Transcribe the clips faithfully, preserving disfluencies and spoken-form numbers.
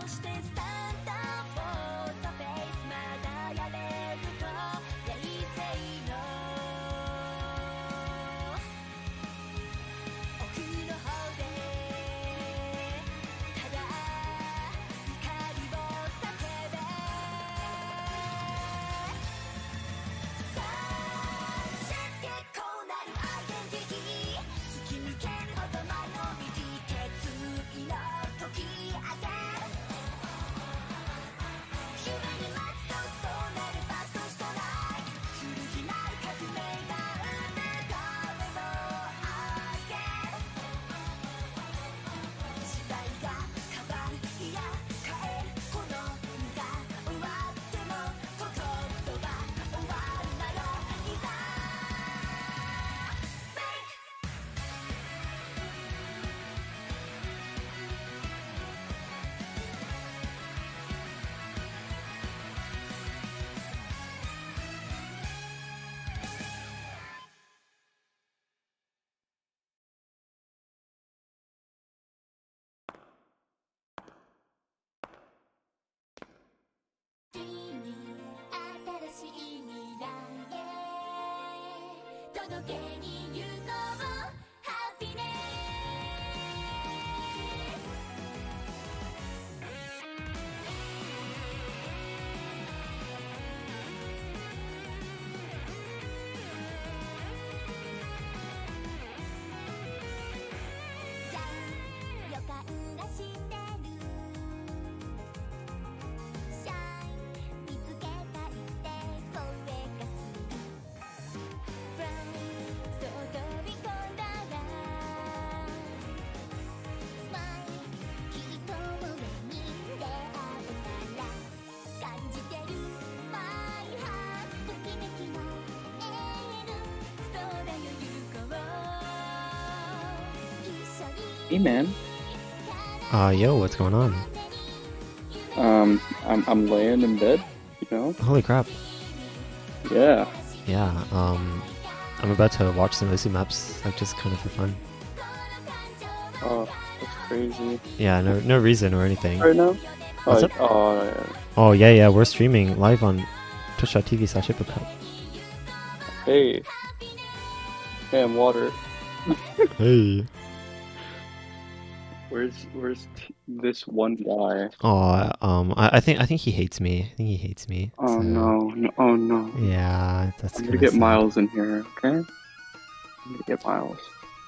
Hey man. Uh, yo, what's going on? Um, I'm I'm laying in bed, you know. Holy crap. Yeah. Yeah, um, I'm about to watch some Lucy maps, like just kind of for fun. Oh, that's crazy. Yeah, no, no reason or anything. Right now? What's oh, up? Oh, yeah. Oh yeah, yeah, we're streaming live on twitch.tv slash hippocup. Hey. Hey, I'm water. Hey. Where's where's t this one guy? Oh, um, I, I think I think he hates me. I think he hates me. Oh so. no, no, oh no. Yeah, that's. I'm gonna get sad. Miles in here, okay? I'm gonna get Miles.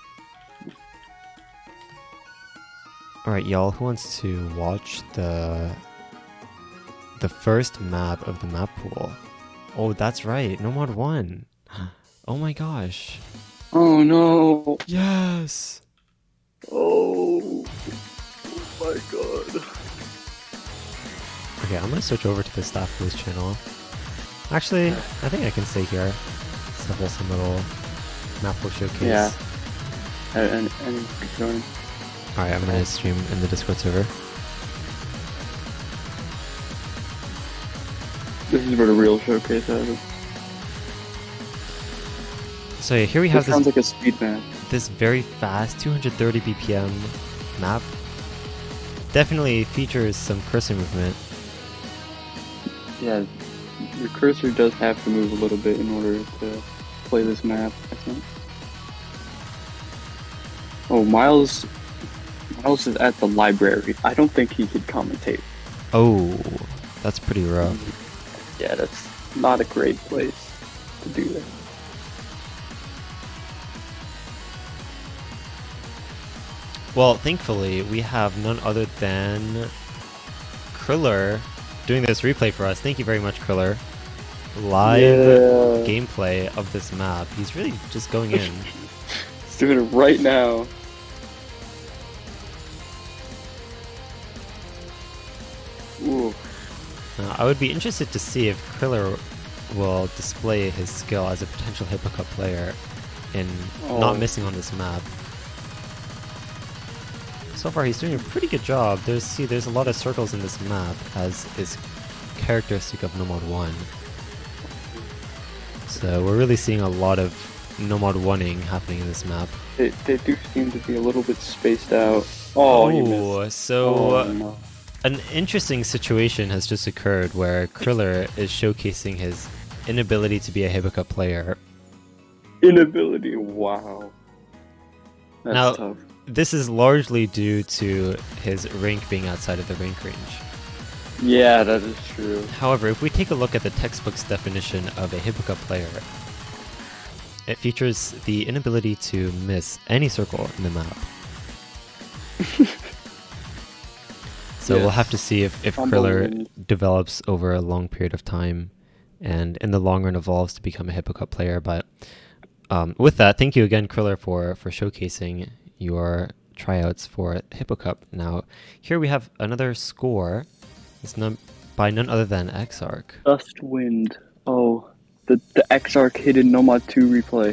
All right, y'all. Who wants to watch the the first map of the map pool? Oh, that's right. No mod one. Oh my gosh. Oh no. Yes. Oh. Oh my god. Okay, I'm gonna switch over to the staff boost channel. Actually, I think I can stay here. It's a wholesome little map pool showcase. Yeah. And and join. Alright, I'm gonna stream in the Discord server. This is where the real showcase happens. So yeah, here we have this sounds this, like a speed map. this very fast two hundred thirty B P M map. Definitely features some cursor movement. Yeah, your cursor does have to move a little bit in order to play this map, I think. Oh, Miles Miles is at the library. I don't think he could commentate. Oh, that's pretty rough. Yeah, that's not a great place to do that. Well, thankfully, we have none other than Kriller doing this replay for us. Thank you very much, Kriller. Live yeah. gameplay of this map. He's really just going in. He's doing it right now. Ooh. Uh, I would be interested to see if Kriller will display his skill as a potential Hippocup player in oh. not missing on this map. So far, he's doing a pretty good job. There's see, there's a lot of circles in this map, as is characteristic of Nomad one. So we're really seeing a lot of Nomad one-ing happening in this map. They, they do seem to be a little bit spaced out. Oh, oh so oh, no. An interesting situation has just occurred where Kriller is showcasing his inability to be a Hippocup player. Inability, wow. That's Now, tough. this is largely due to his rank being outside of the rank range. Yeah, that is true. However, if we take a look at the textbook's definition of a Hippocup player, it features the inability to miss any circle in the map. So Yes. we'll have to see if, if Humble Kriller wins. develops over a long period of time and in the long run evolves to become a Hippocup player. But um, with that, thank you again, Kriller, for, for showcasing your tryouts for Hippocup. Now, here we have another score. It's none, by none other than Exarch. Dust Wind. Oh, the, the Exarch hidden Nomad two replay.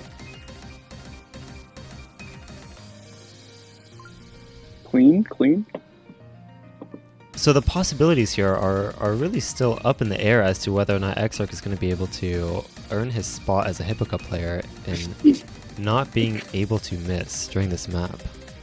Clean? Clean? So the possibilities here are, are really still up in the air as to whether or not Exarch is going to be able to earn his spot as a Hippocup player and not being able to miss during this map.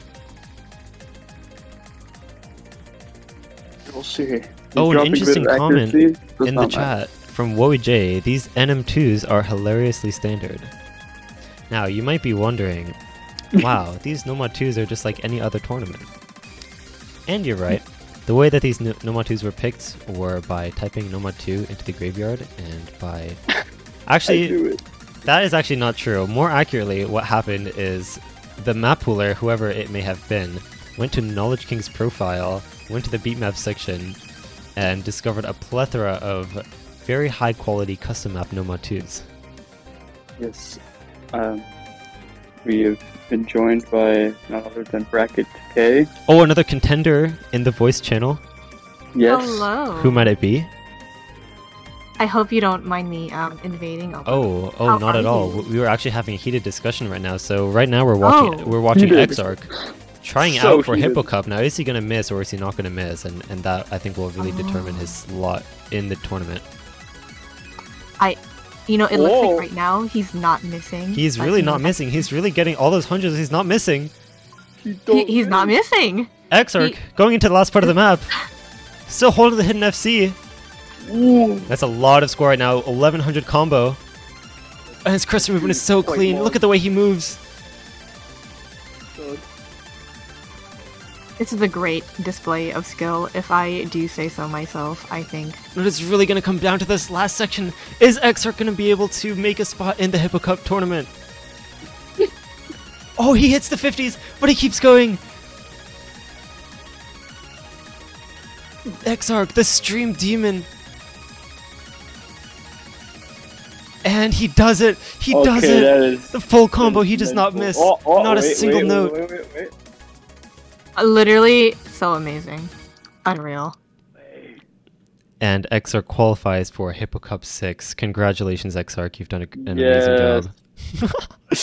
We'll see. He's Oh, an dropping a bit interesting of comment accuracy, does in the not matter. chat from Woey J, these N M twos are hilariously standard. Now, you might be wondering, wow, these Nomad twos are just like any other tournament. And you're right. The way that these no Nomad twos were picked were by typing Nomad two into the graveyard and by... I Actually, do it. that is actually not true. More accurately, what happened is the map pooler, whoever it may have been, went to Knowledge King's profile, went to the beatmap section, and discovered a plethora of very high quality custom map Nomad twos. Yes. Um, we have been joined by none other than Bracket K. Oh, another contender in the voice channel. Yes. Hello. Who might it be? I hope you don't mind me um, invading. Oh, oh, How not are at all. you? We were actually having a heated discussion right now. So right now we're watching Oh. we're watching Heated. Exarch trying So out for heated. Hippocup. Now, is he going to miss or is he not going to miss? And and that I think will really determine Oh. his slot in the tournament. I, you know, it looks Whoa. like right now he's not missing. He's but, really you know, not missing. He's really getting all those hundreds. He's not missing. He He, don't he's not miss. missing. Exarch He- going into the last part of the map. Still holding the hidden F C. Ooh. That's a lot of score right now. eleven hundred combo. And his crystal movement is so Quite clean. long. Look at the way he moves. God. This is a great display of skill, if I do say so myself, I think. But it's really going to come down to this last section. Is Exarch going to be able to make a spot in the Hippo Cup tournament? Oh, he hits the fifties, but he keeps going. Exarch, the stream demon. And he does it. He Okay, does that it. is The full combo. He does not mental. miss. Oh, oh, Not a wait, single wait, note. Wait, wait, wait, Uh, Literally, so amazing. Unreal. wait. And Exarch qualifies for Hippo Cup six. Congratulations, Exarch. You've done a, an Yes. amazing job.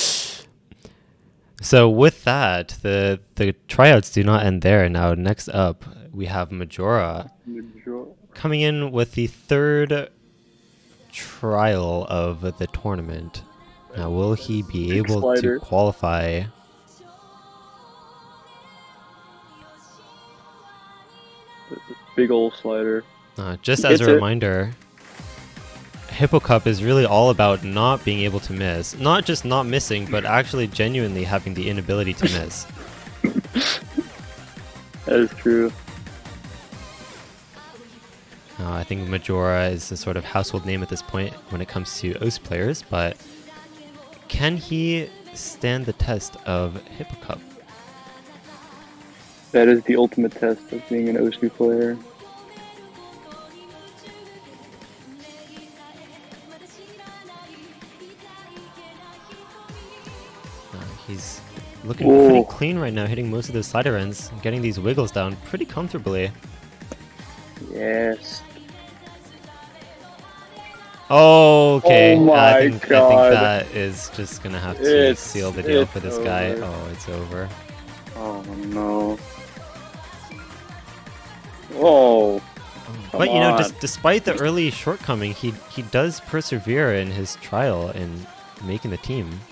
So with that, the the tryouts do not end there. Now, next up, we have Majora coming in with the third trial of the tournament. Now, will he be Big able slider. to qualify? Big ol' slider. Uh, just He as gets a it. reminder, Hippo Cup is really all about not being able to miss. Not just not missing, but actually genuinely having the inability to miss. That is true. Uh, I think Majora is a sort of household name at this point when it comes to O S players, but can he stand the test of Hippo Cup? That is the ultimate test of being an O S U player. Uh, he's looking Whoa. pretty clean right now, hitting most of those slider ends, getting these wiggles down pretty comfortably. Yes. Okay, Oh my I, think, I God. think that is just gonna have to It's- seal the deal it's for this guy. over. Oh, it's over. Oh no. Oh. But you know, on. dis- despite the early shortcoming, he he does persevere in his trial in making the team.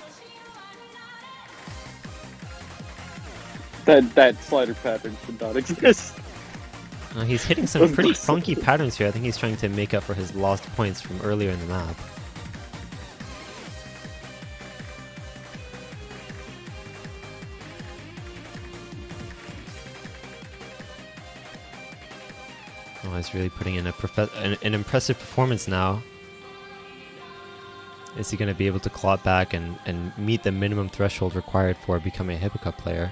That that slider pattern should not exist. Uh, he's hitting some pretty funky patterns here. I think he's trying to make up for his lost points from earlier in the map. Oh, he's really putting in a profe an, an impressive performance now. Is he going to be able to claw it back and, and meet the minimum threshold required for becoming a Hippo Cup player?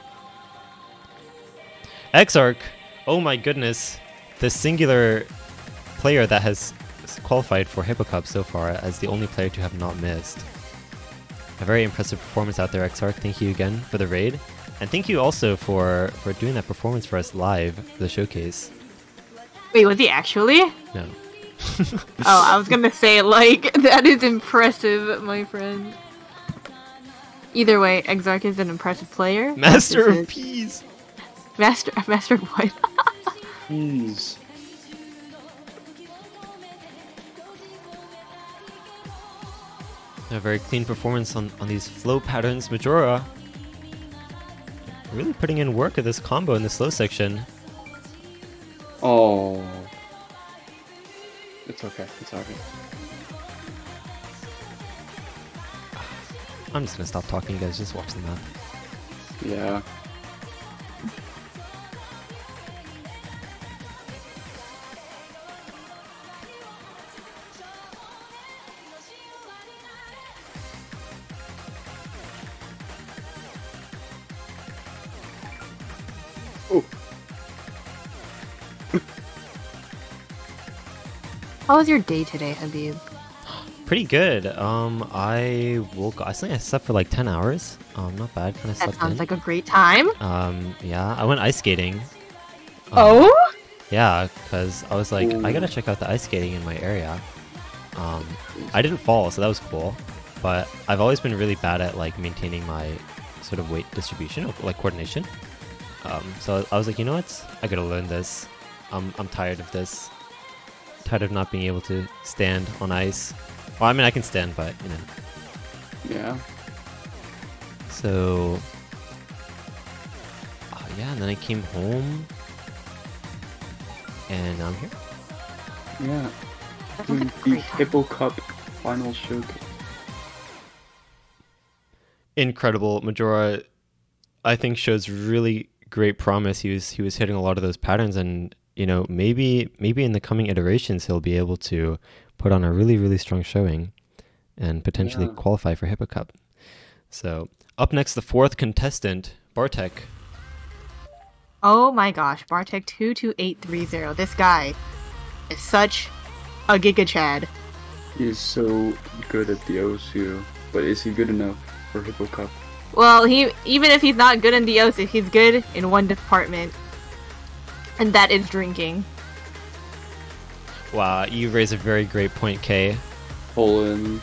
Exarch! Oh my goodness. The singular player that has qualified for Hippo Cup so far as the only player to have not missed. A very impressive performance out there, Exarch. Thank you again for the raid. And thank you also for, for doing that performance for us live for the showcase. Wait, was he actually? No. Oh, I was gonna say, like, that is impressive, my friend. Either way, Exarch is an impressive player. Master of is- Peas! Master, Master of what? Jeez. A very clean performance on, on these flow patterns. Majora really putting in work at this combo in the slow section. Oh. It's okay. It's okay. I'm just gonna stop talking, you guys. Just watch the map. Yeah. Oh. How was your day today, Habib? Pretty good. Um, I woke. I think I slept for like ten hours. Um, not bad. Kind of That slept sounds in. like a great time. Um, yeah. I went ice skating. Um, Oh? Yeah, because I was like, I gotta Ooh. check out the ice skating in my area. Um, I didn't fall, so that was cool. But I've always been really bad at like maintaining my sort of weight distribution, or, like coordination. Um, so I was like, you know what? I gotta learn this. I'm I'm tired of this. Tired of not being able to stand on ice. Well, I mean, I can stand, but you know. Yeah. So, oh yeah, and then I came home, and now I'm here. Yeah. That sounds Doing like a the great time. Hippo Cup final showcase. Incredible. Majora, I think, shows really great promise. He was he was hitting a lot of those patterns, and you know, maybe maybe in the coming iterations he'll be able to put on a really really strong showing, and potentially Yeah. qualify for Hippo Cup. So up next, the fourth contestant, Bartek. Oh my gosh, Bartek two two eight three zero. This guy is such a Giga Chad. He is so good at the O S U, but is he good enough for Hippo Cup? Well, he even if he's not good in the O S, he's good in one department, and that is drinking. Wow, you raise a very great point, Kay. Poland.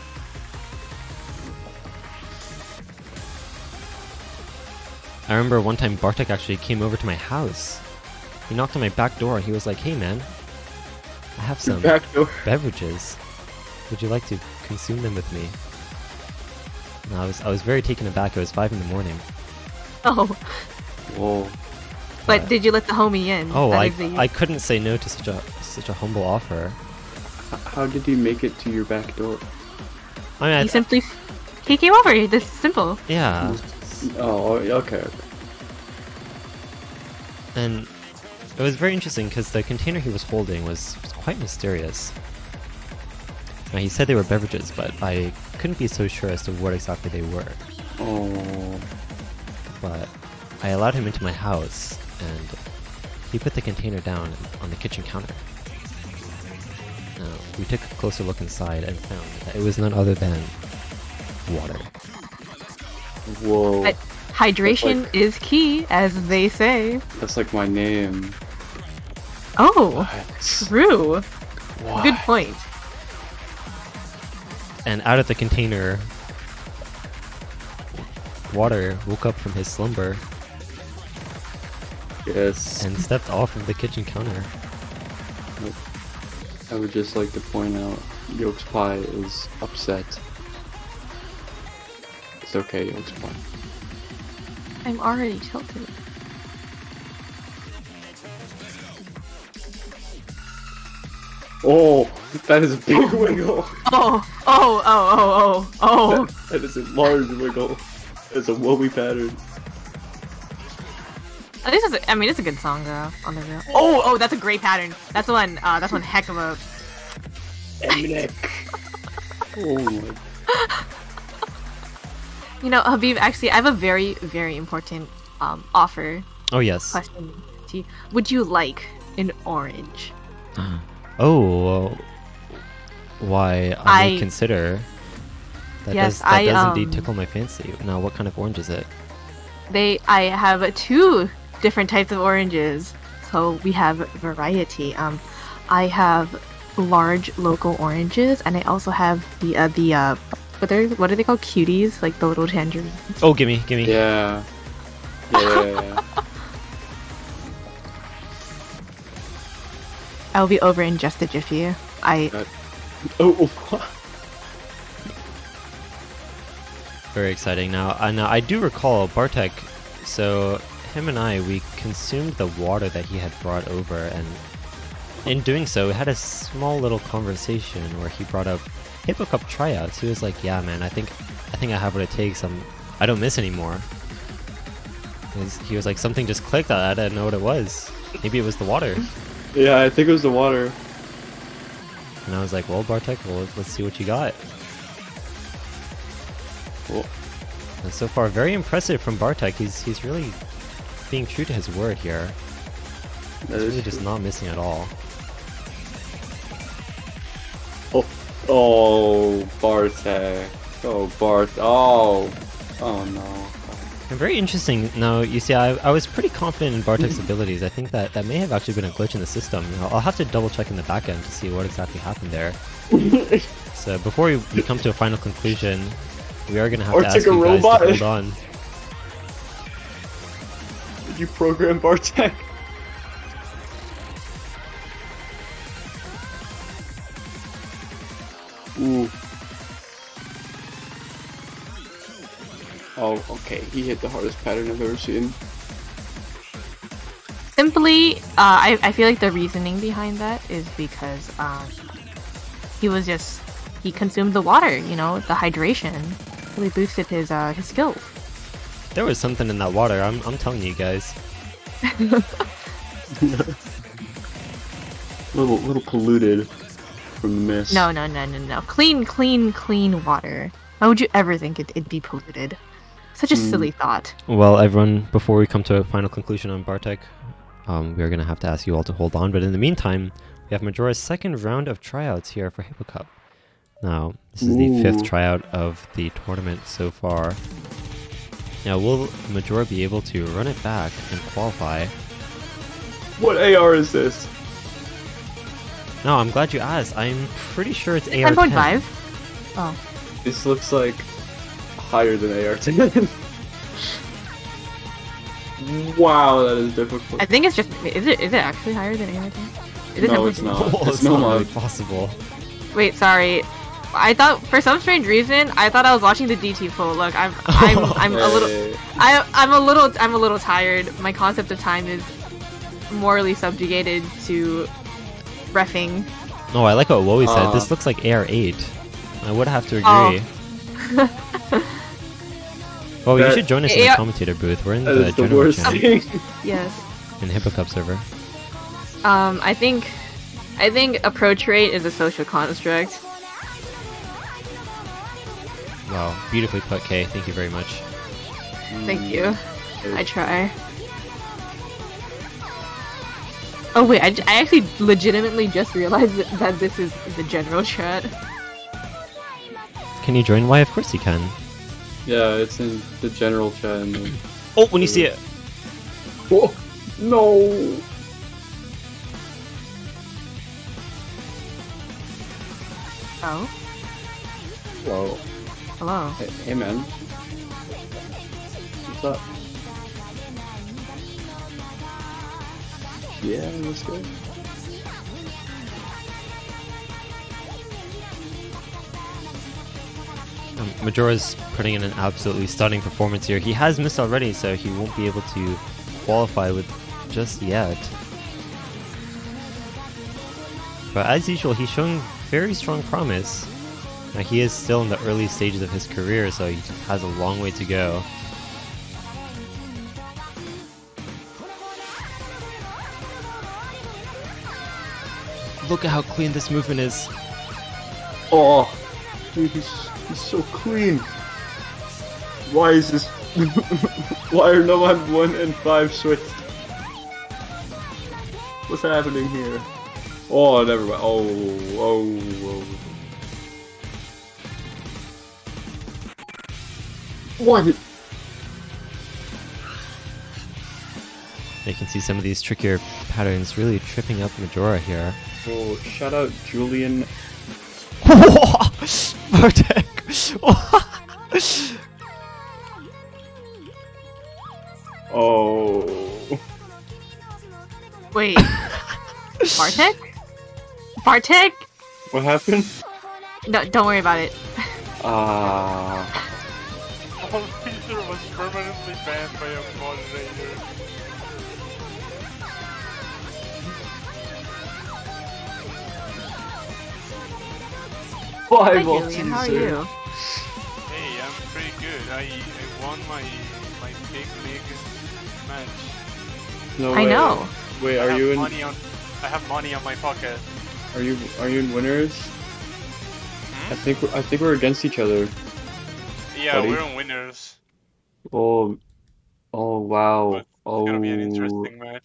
I remember one time Bartek actually came over to my house. He knocked on my back door and he was like, "Hey man, I have some Backdoor. beverages. Would you like to consume them with me?" And I was I was very taken aback. It was five in the morning. Oh, Whoa. but did you let the homie in? Oh, That I is the- I couldn't say no to such a such a humble offer. H- How did he make it to your back door? I mean, I, he simply he came over. This is simple. yeah, Oh, okay. and it was very interesting because the container he was holding was, was quite mysterious. Now, he said they were beverages, but I couldn't be so sure as to what exactly they were. Oh. But I allowed him into my house, and he put the container down on the kitchen counter. Now, we took a closer look inside and found that it was none other than water. Whoa. But hydration like- is key, as they say. That's like my name. Oh, What? true. Why? Good point. And out of the container, Water woke up from his slumber Yes. and stepped off of the kitchen counter. I would just like to point out, Yolk's Pie is upset. It's okay, Yolk's Pie. I'm already tilted. Oh, that is a big wiggle. Oh, oh, oh, oh, oh, oh. That, that is a large wiggle. It's a woolly pattern. Oh, this is, a, I mean, it's a good song though. On the real. Oh, oh, that's a great pattern. That's one. Uh, that's one heck of a. Emnek. Oh my. You know, Habib. Actually, I have a very, very important um offer Oh yes. question to you. Would you like an orange? Oh, well, why I, may I- consider. That Yes, does, that I, does indeed um, tickle my fancy. Now, what kind of orange is it? They, I have two different types of oranges, so we have variety. Um, I have large local oranges, and I also have the uh, the uh, what are what are they called? Cuties, like the little tangerines. Oh, gimme, gimme. Yeah. Yeah. I'll be over in just a jiffy. I oh, oh. Very exciting. Now, I now I do recall Bartek. So him and I, we consumed the water that he had brought over, and in doing so, we had a small little conversation where he brought up Hippo Cup tryouts. He was like, "Yeah, man, I think, I think I have what it takes. I'm, I don't miss anymore." He's- He was like, "Something just clicked. I I didn't know what it was. Maybe it was the water." Yeah, I think it was the water. And I was like, "Well, Bartek, well, let's see what you got." Cool. And so far, very impressive from Bartek. He's he's really being true to his word here. That He's is really just true. not missing at all. Oh, oh, Bartek. Oh, Bart. Oh, oh no. And very interesting. Now, you see, I, I was pretty confident in Bartek's abilities. I think that that may have actually been a glitch in the system. You know, I'll have to double check in the back end to see what exactly happened there. So before we, we come to a final conclusion, we are going to have Or to ask take a you guys robot. to hold on. Did you program Bartek? Ooh. Oh, okay. He hit the hardest pattern I've ever seen. simply, uh, I I feel like the reasoning behind that is because um, he was just he consumed the water. You know, the hydration really boosted his uh his skills. There was something in that water. I'm I'm telling you guys. Little, little polluted from the mist. No, no, no, no, no. Clean, clean, clean water. Why would you ever think it, it'd be polluted? Such a Mm. silly thought. Well, everyone, before we come to a final conclusion on Bartek, um, we are going to have to ask you all to hold on. But in the meantime, we have Majora's second round of tryouts here for Hippo Cup. Now, this is the fifth Ooh. tryout of the tournament so far. Now, will Majora be able to run it back and qualify? What A R is this? No, I'm glad you asked. I'm pretty sure it's A R ten ten. point five? Oh. This looks like higher than A R ten. Wow, that is difficult. I think it's just is it is it actually higher than anything? Is it No, ten point it's two? not. Oh, It's it's no not really mod. possible. Wait, sorry. I thought for some strange reason I thought I was watching the D T poll. Look, I'm I'm I'm a little Hey. I I'm a little I'm a little tired. My concept of time is morally subjugated to reffing. No, I like what Wowie said. Uh. This looks like A R eight. I would have to Oh. agree. Well, you That- should join us in Yeah. the commentator booth. We're in That the is the general worst channel thing. Yes. in Hippo Cup server. Um, I think I think approach rate is a social construct. Wow, beautifully put, Kay. Thank you very much. Thank you. I try. Oh wait, I, j- I actually legitimately just realized that, that this is the general chat. Can you join? Why, of course you can. Yeah, it's in the general chat. And then... Oh, when you see it. Oh, no. Oh, Whoa. hello. Hey, hey man. What's up? Yeah, let's go. Um, Majora's putting in an absolutely stunning performance here. He has missed already, so he won't be able to qualify with just yet. But as usual, he's showing very strong promise. Now, he is still in the early stages of his career, so he has a long way to go. Look at how clean this movement is. Oh, dude, he's, he's so clean. Why is this? Why are no one one and five switched? What's happening here? Oh, never mind. Oh, oh, oh. What? You can see some of these trickier patterns really tripping up Majora here. Oh, shout out Julian. Bartek! Oh. Wait. Bartek? Bartek? What happened? No, don't worry about it. Ah. All Peter was permanently banned by a moderator. Hi, Five Julian. How are you? Hey, I'm pretty good. I, I won my my big big match. No I way. know. Wait, I are have you in? money on I have money on my pocket. Are you are you in winners? Hmm? I think we're, I think we're against each other. Yeah, Buddy. we're in winners. Oh, oh wow. But it's Oh, gonna be an interesting match.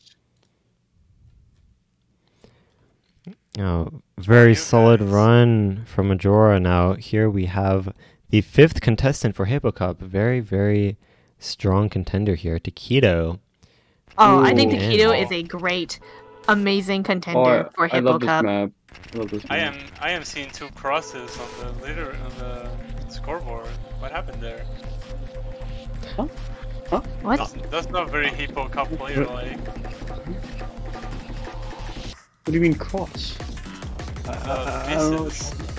Oh, very you solid guys? run from Majora. Now here we have the fifth contestant for Hippo Cup. Very, very strong contender here, Takedo. Oh, I think Ooh. Takedo And- is a great, amazing oh, contender I, for I Hippo love this Cup. map. I love this map. I am I am seeing two crosses on the leader on the scoreboard. What happened there? What? That's, that's not very Hippo Cup player like. What do you mean cross? I, I, Uh, I don't know. this is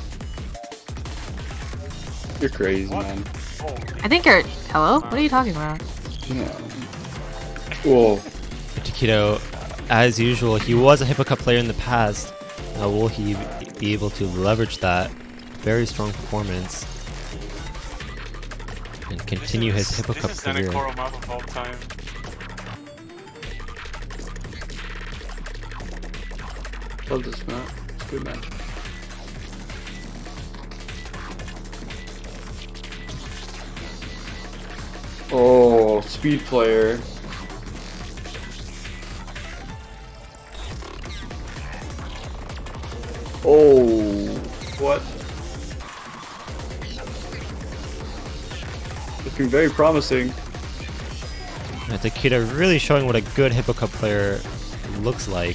You're crazy, What? man. holy. I think you're. Hello? What are you talking about? Yeah. Whoa. Takedo, as usual, he was a Hippo Cup player in the past. Now will he be able to leverage that very strong performance and continue This his is- Hippo Cup This is career? Zenokoro map of all time. Love this map. It's a good match. Oh, speed player. Oh, what? Looking very promising. Now, Takedo really showing what a good Hippo Cup player looks like.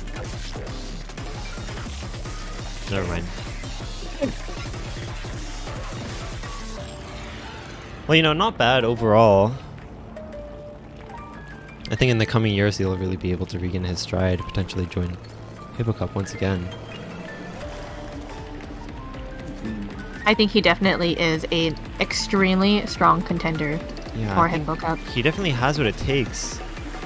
Never mind. Well, you know, not bad overall. I think in the coming years he'll really be able to regain his stride, potentially join Hippo Cup once again. I think he definitely is an extremely strong contender Yeah, for I think Hippo Cup. he definitely has what it takes.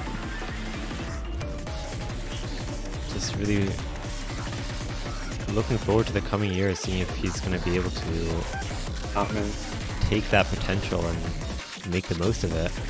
Just really looking forward to the coming years, seeing if he's going to be able to Oh, man. take that potential and make the most of it.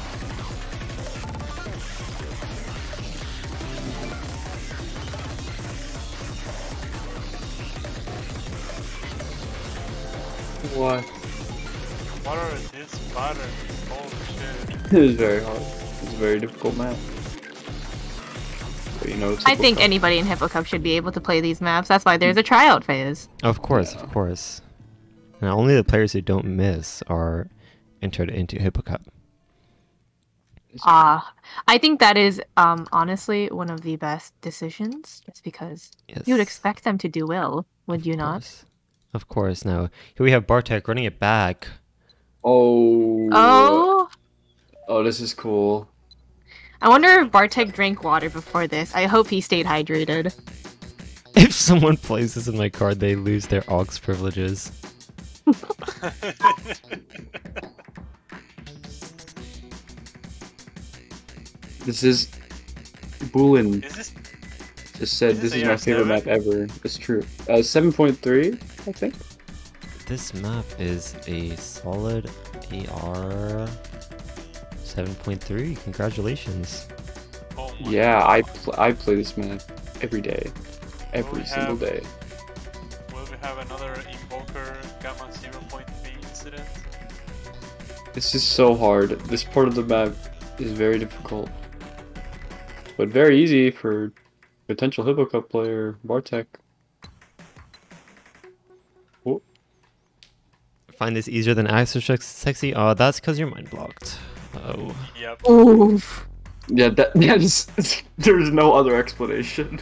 What? What are these patterns? Holy shit. It is very hard. It's a very difficult map. But you know, it's I think Hippo Cup. anybody in Hippo Cup should be able to play these maps. That's why there's a tryout phase. Of course, Yeah. of course. And only the players who don't miss are entered into Hippo Cup. Ah, I think that is um honestly one of the best decisions, just because Yes. you would expect them to do well, would you Of not? course. Of course. Now, here we have Bartek running it back. Oh. Oh, Oh, this is cool. I wonder if Bartek drank water before this. I hope he stayed hydrated. If someone plays this in my card, they lose their aux privileges. This is Bulin. Is this just said Is this this is my A R favorite map seven? ever. It's true. Uh, seven point three, I think. This map is a solid A R seven point three. Congratulations. Oh my Yeah, God. I pl I play this map every day, every we single have- day. Will we have another Invoker Gamma zero point three incident? This is so hard. This part of the map is very difficult, but very easy for potential Hippo Cup player Bartek. Oh, Find this easier than Axel Sexy? Oh, that's because you're mind blocked. Oh. Yep. Oof. yeah, that that's there's no other explanation.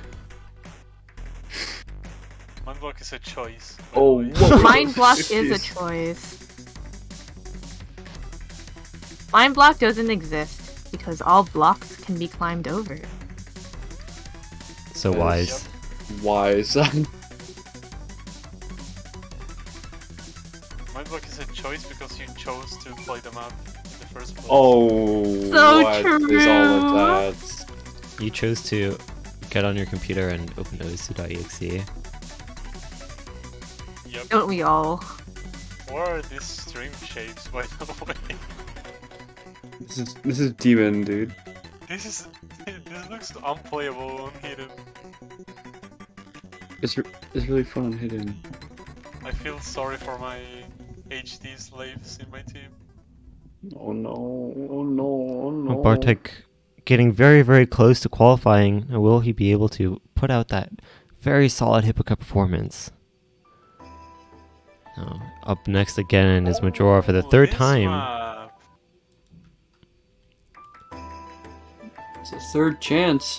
Mindblock is a choice. by the Oh, way. whoa. Mind block is a Jeez. choice. Mind block doesn't exist because all blocks can be climbed over. So Yes. wise. Wise. Mindblock is a choice because you chose to play the map in the first place. Oh, So what is all of true. that? You chose to get on your computer and open osu.exe. Yep. Don't we all? What are these string shapes, by the way? This is this is demon, dude. This is... This looks unplayable on hidden. It's re it's really fun on hidden. I feel sorry for my H D slaves in my team. Oh no! Oh no! Oh no! Well, Bartek getting very, very close to qualifying. Will he be able to put out that very solid Hippo Cup performance? No. Up next again is Majora for the Oh, third this time. map. It's a third chance.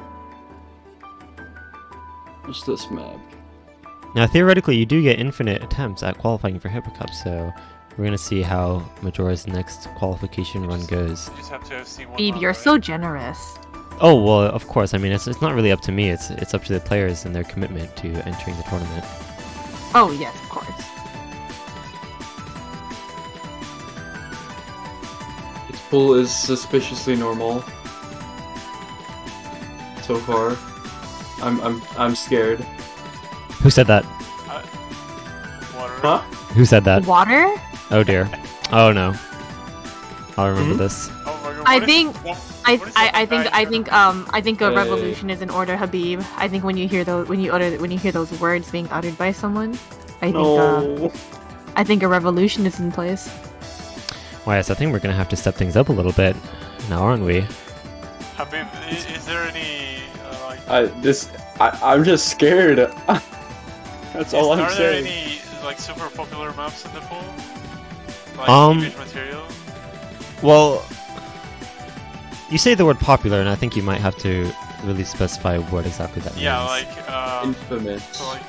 What's this map? Now, theoretically, you do get infinite attempts at qualifying for Hippo Cup, so we're going to see how Majora's next qualification run goes. You just have to have seen one Babe, map, you're right? so generous. Oh, well, of course. I mean, it's, it's not really up to me. It's, it's up to the players and their commitment to entering the tournament. Oh yes, of course. Its pool is suspiciously normal. So far, I'm I'm I'm scared. Who said that? Uh, water. Huh? Who said that? Water? Oh, dear. Oh, no. I'll remember Hmm? this. Oh my God, I what is- think- what- I, what is I, up I with think that? I think um I think a Hey. revolution is in order, Habib. I think when you hear those when you utter when you hear those words being uttered by someone, I think uh, No. I think a revolution is in place. Well, yes, I think we're going to have to step things up a little bit now, aren't we? Habib, i- is there any uh, like? I this I I'm just scared. That's all is, I'm are saying. there any like super popular maps in the pool? Like Um, image material? Well, you say the word popular, and I think you might have to really specify what exactly that means. Yeah, like um, Infamous. so like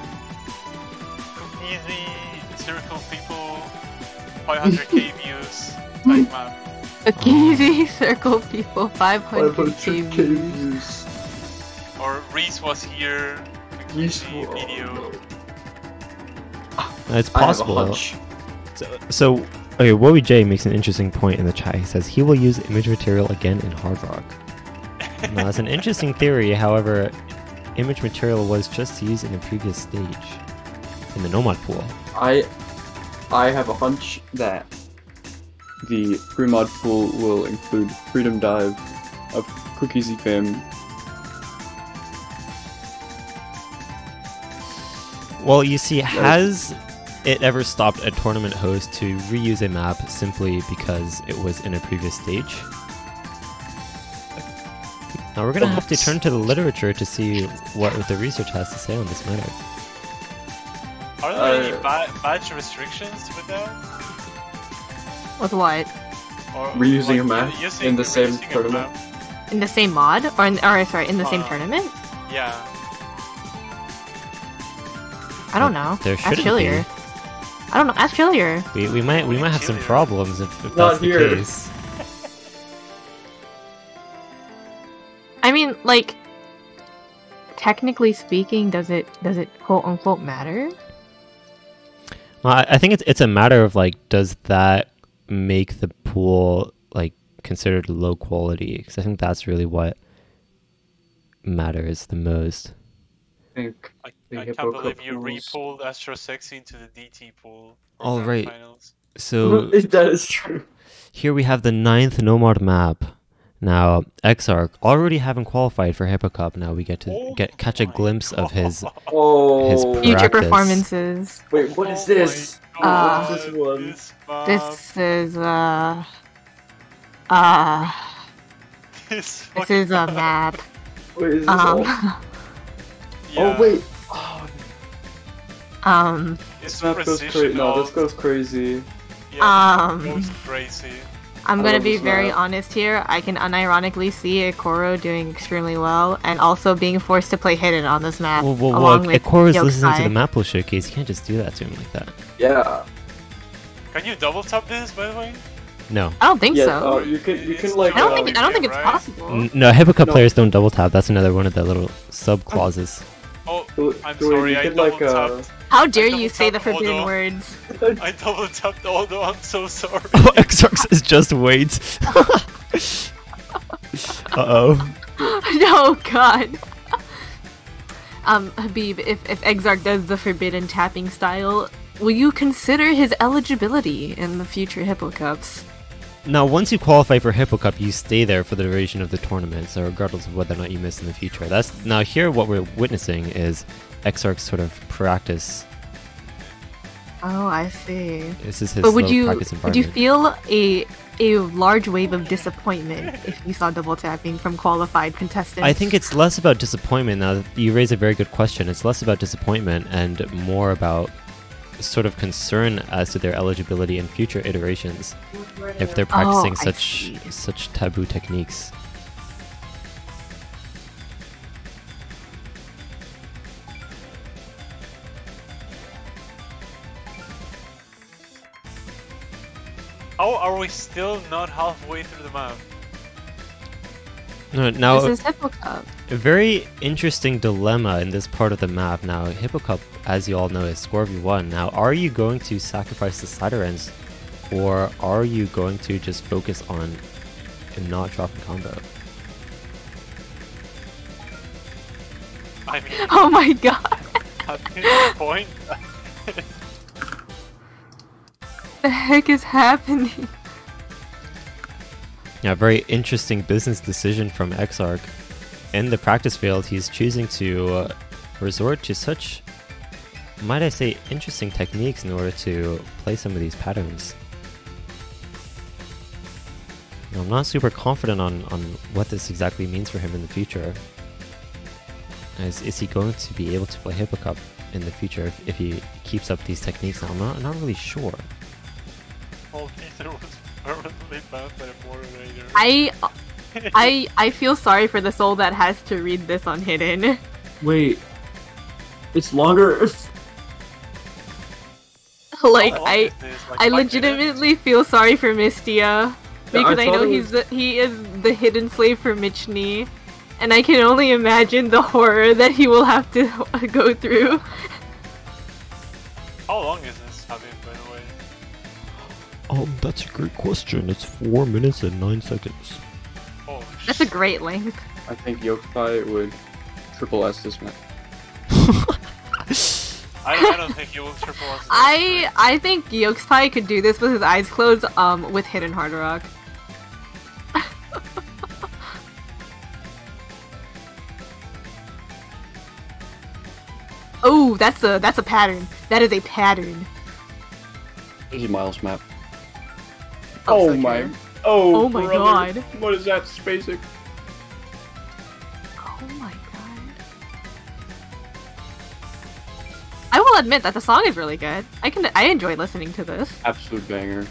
easy circle people, five hundred K views type map. A easy circle people, five hundred K views. views. Or Reese was here. Reese the wa- video. Uh, it's I have a possible. hunch. So, so okay, Wowie J makes an interesting point in the chat. He says he will use image material again in Hard Rock. Now, that's an interesting theory. However, image material was just used in a previous stage in the Nomad pool. I I have a hunch that the pre-mod pool will include Freedom Dive of Quick Easy Fam. Well, you see, has it ever stopped a tournament host to reuse a map simply because it was in a previous stage? Now we're gonna have to turn to the literature to see what the research has to say on this matter. Are there any Uh, ba- badge restrictions with that? With what? Or Reusing like, a map u- using- in the same reusing a tournament? map? In the same mod? Or, in, or sorry, in the same Uh, tournament? Yeah. I don't know. There Ask shouldn't Chillier. I don't know. Ask Chillier. We, we might we might have some Chillier. problems if, if Not that's the here. case. I mean, like, technically speaking, does it does it quote unquote matter? Well, I, I think it's it's a matter of like, does that make the pool like considered low quality? Because I think that's really what matters the most. I think I, The I can't Hippo believe Cup you pools. re-pulled Astro Sexy into the D T pool. for All grand right. Finals. So that is true. here we have the ninth Nomad map. Now, Exarch already having qualified for Hippo Cup. Now we get to Oh get catch a my glimpse of his. Oh, Future Practice. performances. wait, what is Oh my this? Uh, What's this one? This map, This is uh uh this, this fucking is a map. Wait, is this Um all? Yeah, Oh wait. Oh, um It's this map goes crazy. No, this positional. goes crazy. Yeah, Um, this goes crazy. I'm I gonna love be this very map. honest here. I can unironically see Ikoro doing extremely well and also being forced to play hidden on this map. Well, well, along well with Ikoro's listening to Yokai. the map pool showcase. You can't just do that to him like that. Yeah. Can you double tap this, by the way? No. I don't think Yeah. so. Oh, you can. You It's can like. I don't uh, think I don't think it's right? possible. N- No, Hippo Cup No. players don't double tap. That's another one of the little sub clauses. Oh, do- I'm do it, sorry, you I can, double like, uh, tapped. How dare double you say the tapped forbidden Odo. words? I double tapped Aldo, I'm so sorry. Oh, Exarch is just wait. Uh oh. No, God. Um, Habib, if if Exarch does the forbidden tapping style, will you consider his eligibility in the future Hippo Cups? Now, once you qualify for Hippo Cup, you stay there for the duration of the tournament, so regardless of whether or not you miss in the future. That's now here. What we're witnessing is Exarch's sort of practice. Oh, I see. This is his But would little you practice would you environment. feel a a large wave of disappointment if you saw double tapping from qualified contestants? I think it's less about disappointment. Now, you raise a very good question. It's less about disappointment and more about sort of concern as to their eligibility in future iterations if they're practicing Oh, I such see. such taboo techniques. How are we still not halfway through the map? No, now, This is Hippo Cup. a very interesting dilemma in this part of the map. Now, Hippo Cup, as you all know, is score v one. Now, are you going to sacrifice the slider ends, or are you going to just focus on not dropping combo? I mean, Oh my God! at this point, The heck is happening? Yeah, very interesting business decision from Exarch. In the practice field, he's choosing to uh, resort to such, might I say, interesting techniques in order to play some of these patterns. Now, I'm not super confident on, on what this exactly means for him in the future. Is, is he going to be able to play Hippo Cup in the future if, if he keeps up these techniques? Now, I'm not, I'm not really sure. all Peter was permanently banned by a moderator. I I I feel sorry for the soul that has to read this on hidden. Wait. It's longer. Like How long I is this? Like I five minutes? legitimately feel sorry for Mistia because I, thought know it he's the, he is the hidden slave for Michni, and I can only imagine the horror that he will have to go through. How long is this, Habib, by the way? Um, that's a great question. It's four minutes and nine seconds. Oh, That's a great length. I think Yokai would triple S this map. I, I don't think you will triple us. I I think Yokstai could do this with his eyes closed, um, with hidden hard rock. Oh, that's a that's a pattern. That is a pattern. Easy miles map. Oh, Oh, so my. true. Oh, Oh my brother. God. What is that, Spacek? Oh my god. I will admit that the song is really good. I can I enjoy listening to this. Absolute banger.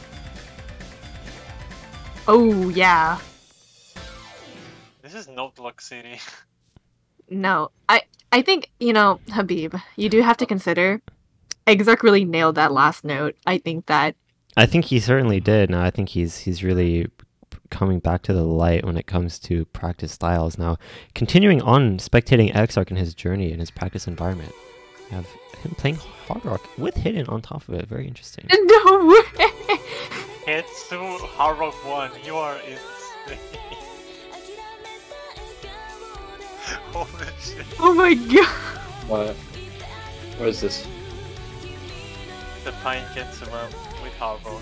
Oh yeah. This is not Luck City. No. I I think, you know, Habib, you do have to consider Exarch really nailed that last note. I think that I think he certainly did. Now I think he's he's really coming back to the light when it comes to practice styles. Now, continuing on, spectating Exarch in his journey in his practice environment, you have him playing hard rock with hidden on top of it. Very interesting. no way. Hetsu Hard Rock one, you are insane. Holy shit. Oh my god. What? What is this? The Pine Getsu map with Harbor.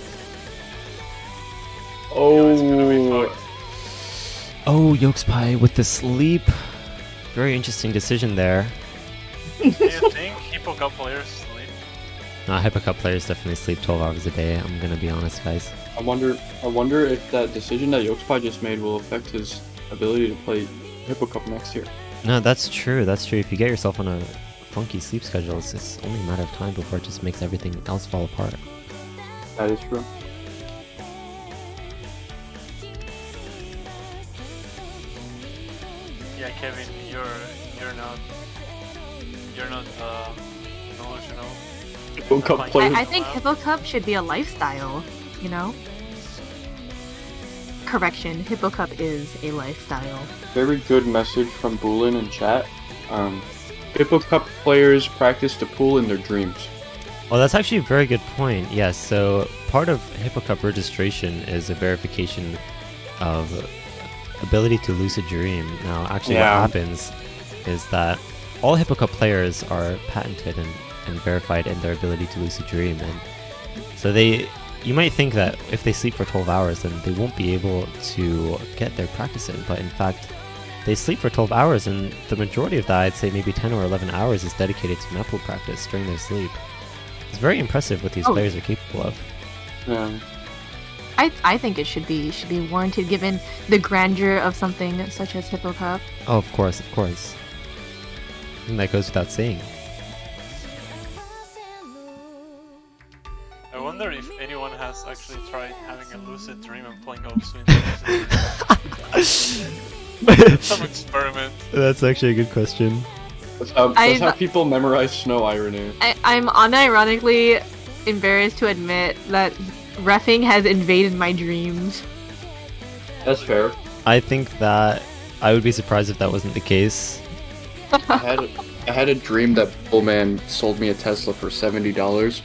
Oh, Oh, Yolks Pie with the sleep. Very interesting decision there. Do you think Hippo Cup players sleep? Nah, Hyper Cup players definitely sleep twelve hours a day. I'm gonna be honest, guys. I wonder. I wonder if that decision that Yokespy just made will affect his ability to play Hippo Cup next year. No, that's true. That's true. If you get yourself on a funky sleep schedule, it's, it's only a matter of time before it just makes everything else fall apart. That is true. Yeah, Kevin, you're you're not you're not uh emotional. Hippo Cup I- players. I, I think Hippo Cup should be a lifestyle, you know? Correction, Hippo Cup is a lifestyle. Very good message from Bulin in chat. Um, Hippo Cup players practice the pool in their dreams. Well, that's actually a very good point. Yes, so part of Hippo Cup registration is a verification of ability to lucid dream. Now, actually, Yeah. what happens is that all Hippo Cup players are patented and, and verified in their ability to lucid dream, and so they. You might think that if they sleep for twelve hours, then they won't be able to get their practice in, but in fact, they sleep for twelve hours, and the majority of that, I'd say maybe ten or eleven hours, is dedicated to map pool practice during their sleep. It's very impressive what these Oh. players are capable of. Yeah. I, I think it should be should be warranted given the grandeur of something such as Hippo Cup. Oh, of course, of course. And that goes without saying. I wonder if anyone has actually tried having a lucid dream and playing Osu in the lucid dream. Some experiment. That's actually a good question. That's how, that's I've- how people memorize snow irony. I, I'm unironically embarrassed to admit that reffing has invaded my dreams. That's fair. I think that I would be surprised if that wasn't the case. I had a, I had a dream that Bullman sold me a Tesla for seventy dollars.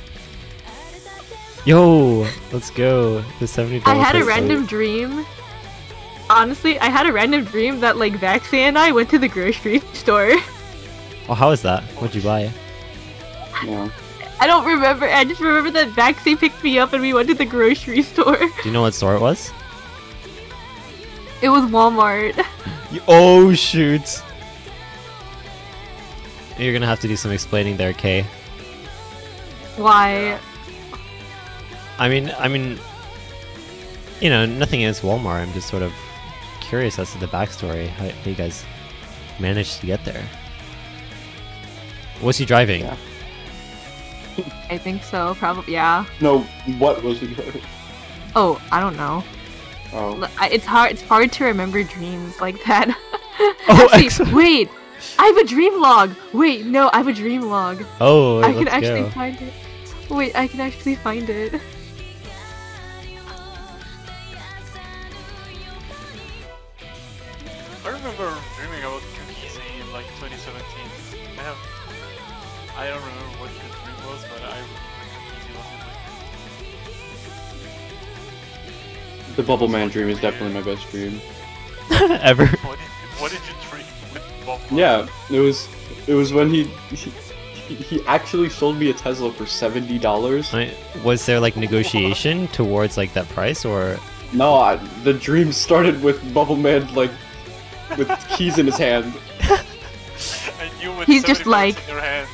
Yo, let's go. The seventy I dollars. had a random dream. Honestly, I had a random dream that like Vaxie and I went to the grocery store. Oh, how is that? What'd you buy? Yeah. I don't remember. I just remember that Vaxie picked me up and we went to the grocery store. Do you know what store it was? It was Walmart. You- oh shoot! You're gonna have to do some explaining there, Kay. Why? I mean, I mean, you know, nothing against Walmart. I'm just sort of curious as to the backstory. How, how you guys managed to get there? Was he driving? Yeah. I think so. Probably. Yeah. No, what was he doing? Oh, I don't know. Oh. L- I- It's hard. It's hard to remember dreams like that. Oh, Actually, excellent. wait. I have a dream log. Wait, no, I have a dream log. Oh, wait, I can let's actually go. find it. Wait, I can actually find it. I remember dreaming about cookies in like twenty seventeen. I have. I don't remember what the dream was, but I remember cookies was in The Bubble Man dream is definitely my best dream. Ever? my. What did you, what did you dream with Bob? Yeah, it was it was when he he, he actually sold me a Tesla for seventy dollars. I- Was there like negotiation towards like that price, or No, I, the dream started with Bubble Man like with keys in his hand. And you with He's just seventy bucks like- in your hand.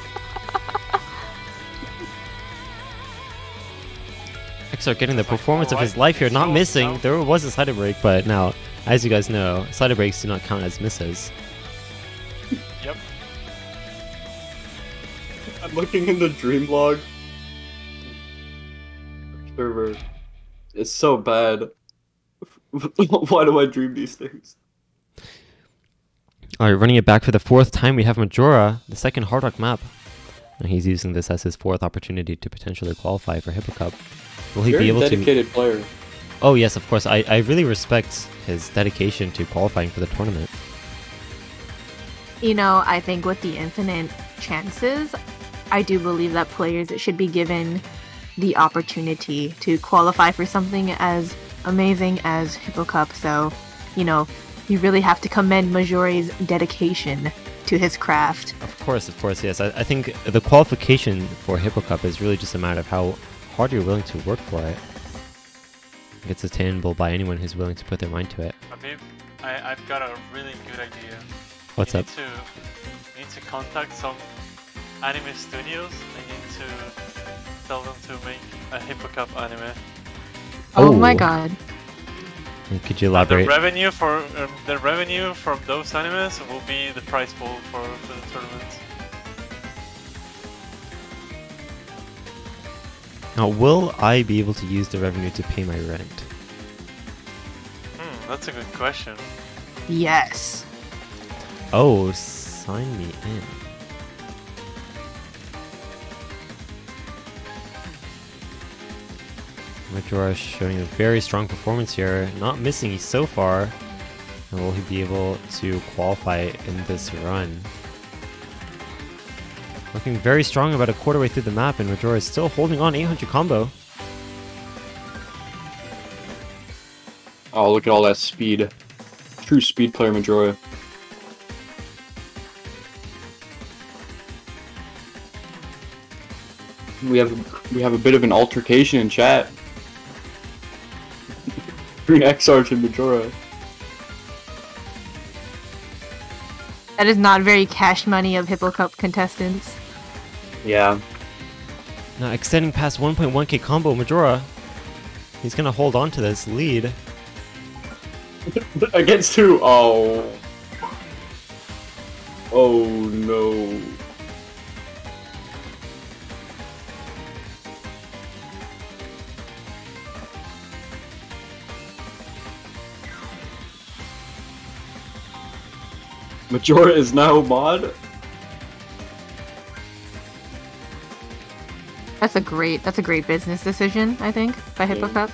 start getting the It's like, performance of oh, his I- life here? it's Not so missing. down. There was a slider break, but now, as you guys know, slider breaks do not count as misses. Yep. I'm looking in the dream log. Server. It's so bad. Why do I dream these things? Alright, running it back for the fourth time, we have Majora, the second Hard Rock map. And he's using this as his fourth opportunity to potentially qualify for Hippo Cup. Will he Very be able dedicated player. to... Oh yes, of course. I, I really respect his dedication to qualifying for the tournament. You know, I think with the infinite chances, I do believe that players should be given the opportunity to qualify for something as amazing as Hippo Cup. So, you know, you really have to commend Majori's dedication to his craft. Of course, of course, yes. I, I think the qualification for Hippo Cup is really just a matter of how hard you're willing to work for it. It's attainable by anyone who's willing to put their mind to it. Habib, I, I've got a really good idea. What's you up? Need to, you need to contact some anime studios and you need to tell them to make a Hippo Cup anime. Oh, my Oh. god. And could you The elaborate? revenue for um, the revenue from those animes will be the prize pool for, for the tournament. Now, will I be able to use the revenue to pay my rent? Hmm, that's a good question. Yes. Oh, sign me in. Majora showing a very strong performance here, not missing so far. And will he be able to qualify in this run? Looking very strong about a quarter way through the map, and Majora is still holding on eight hundred combo. Oh, look at all that speed. True speed player Majora. We have we have a bit of an altercation in chat. Between X-Arch and Majora. That is not very cash money of Hippo Cup contestants. Yeah. Now extending past one point one K combo, Majora. He's gonna hold on to this lead. Against who? Oh. Oh no. Majora is now mod? That's a great that's a great business decision, I think, by Hippo Yeah. Cup.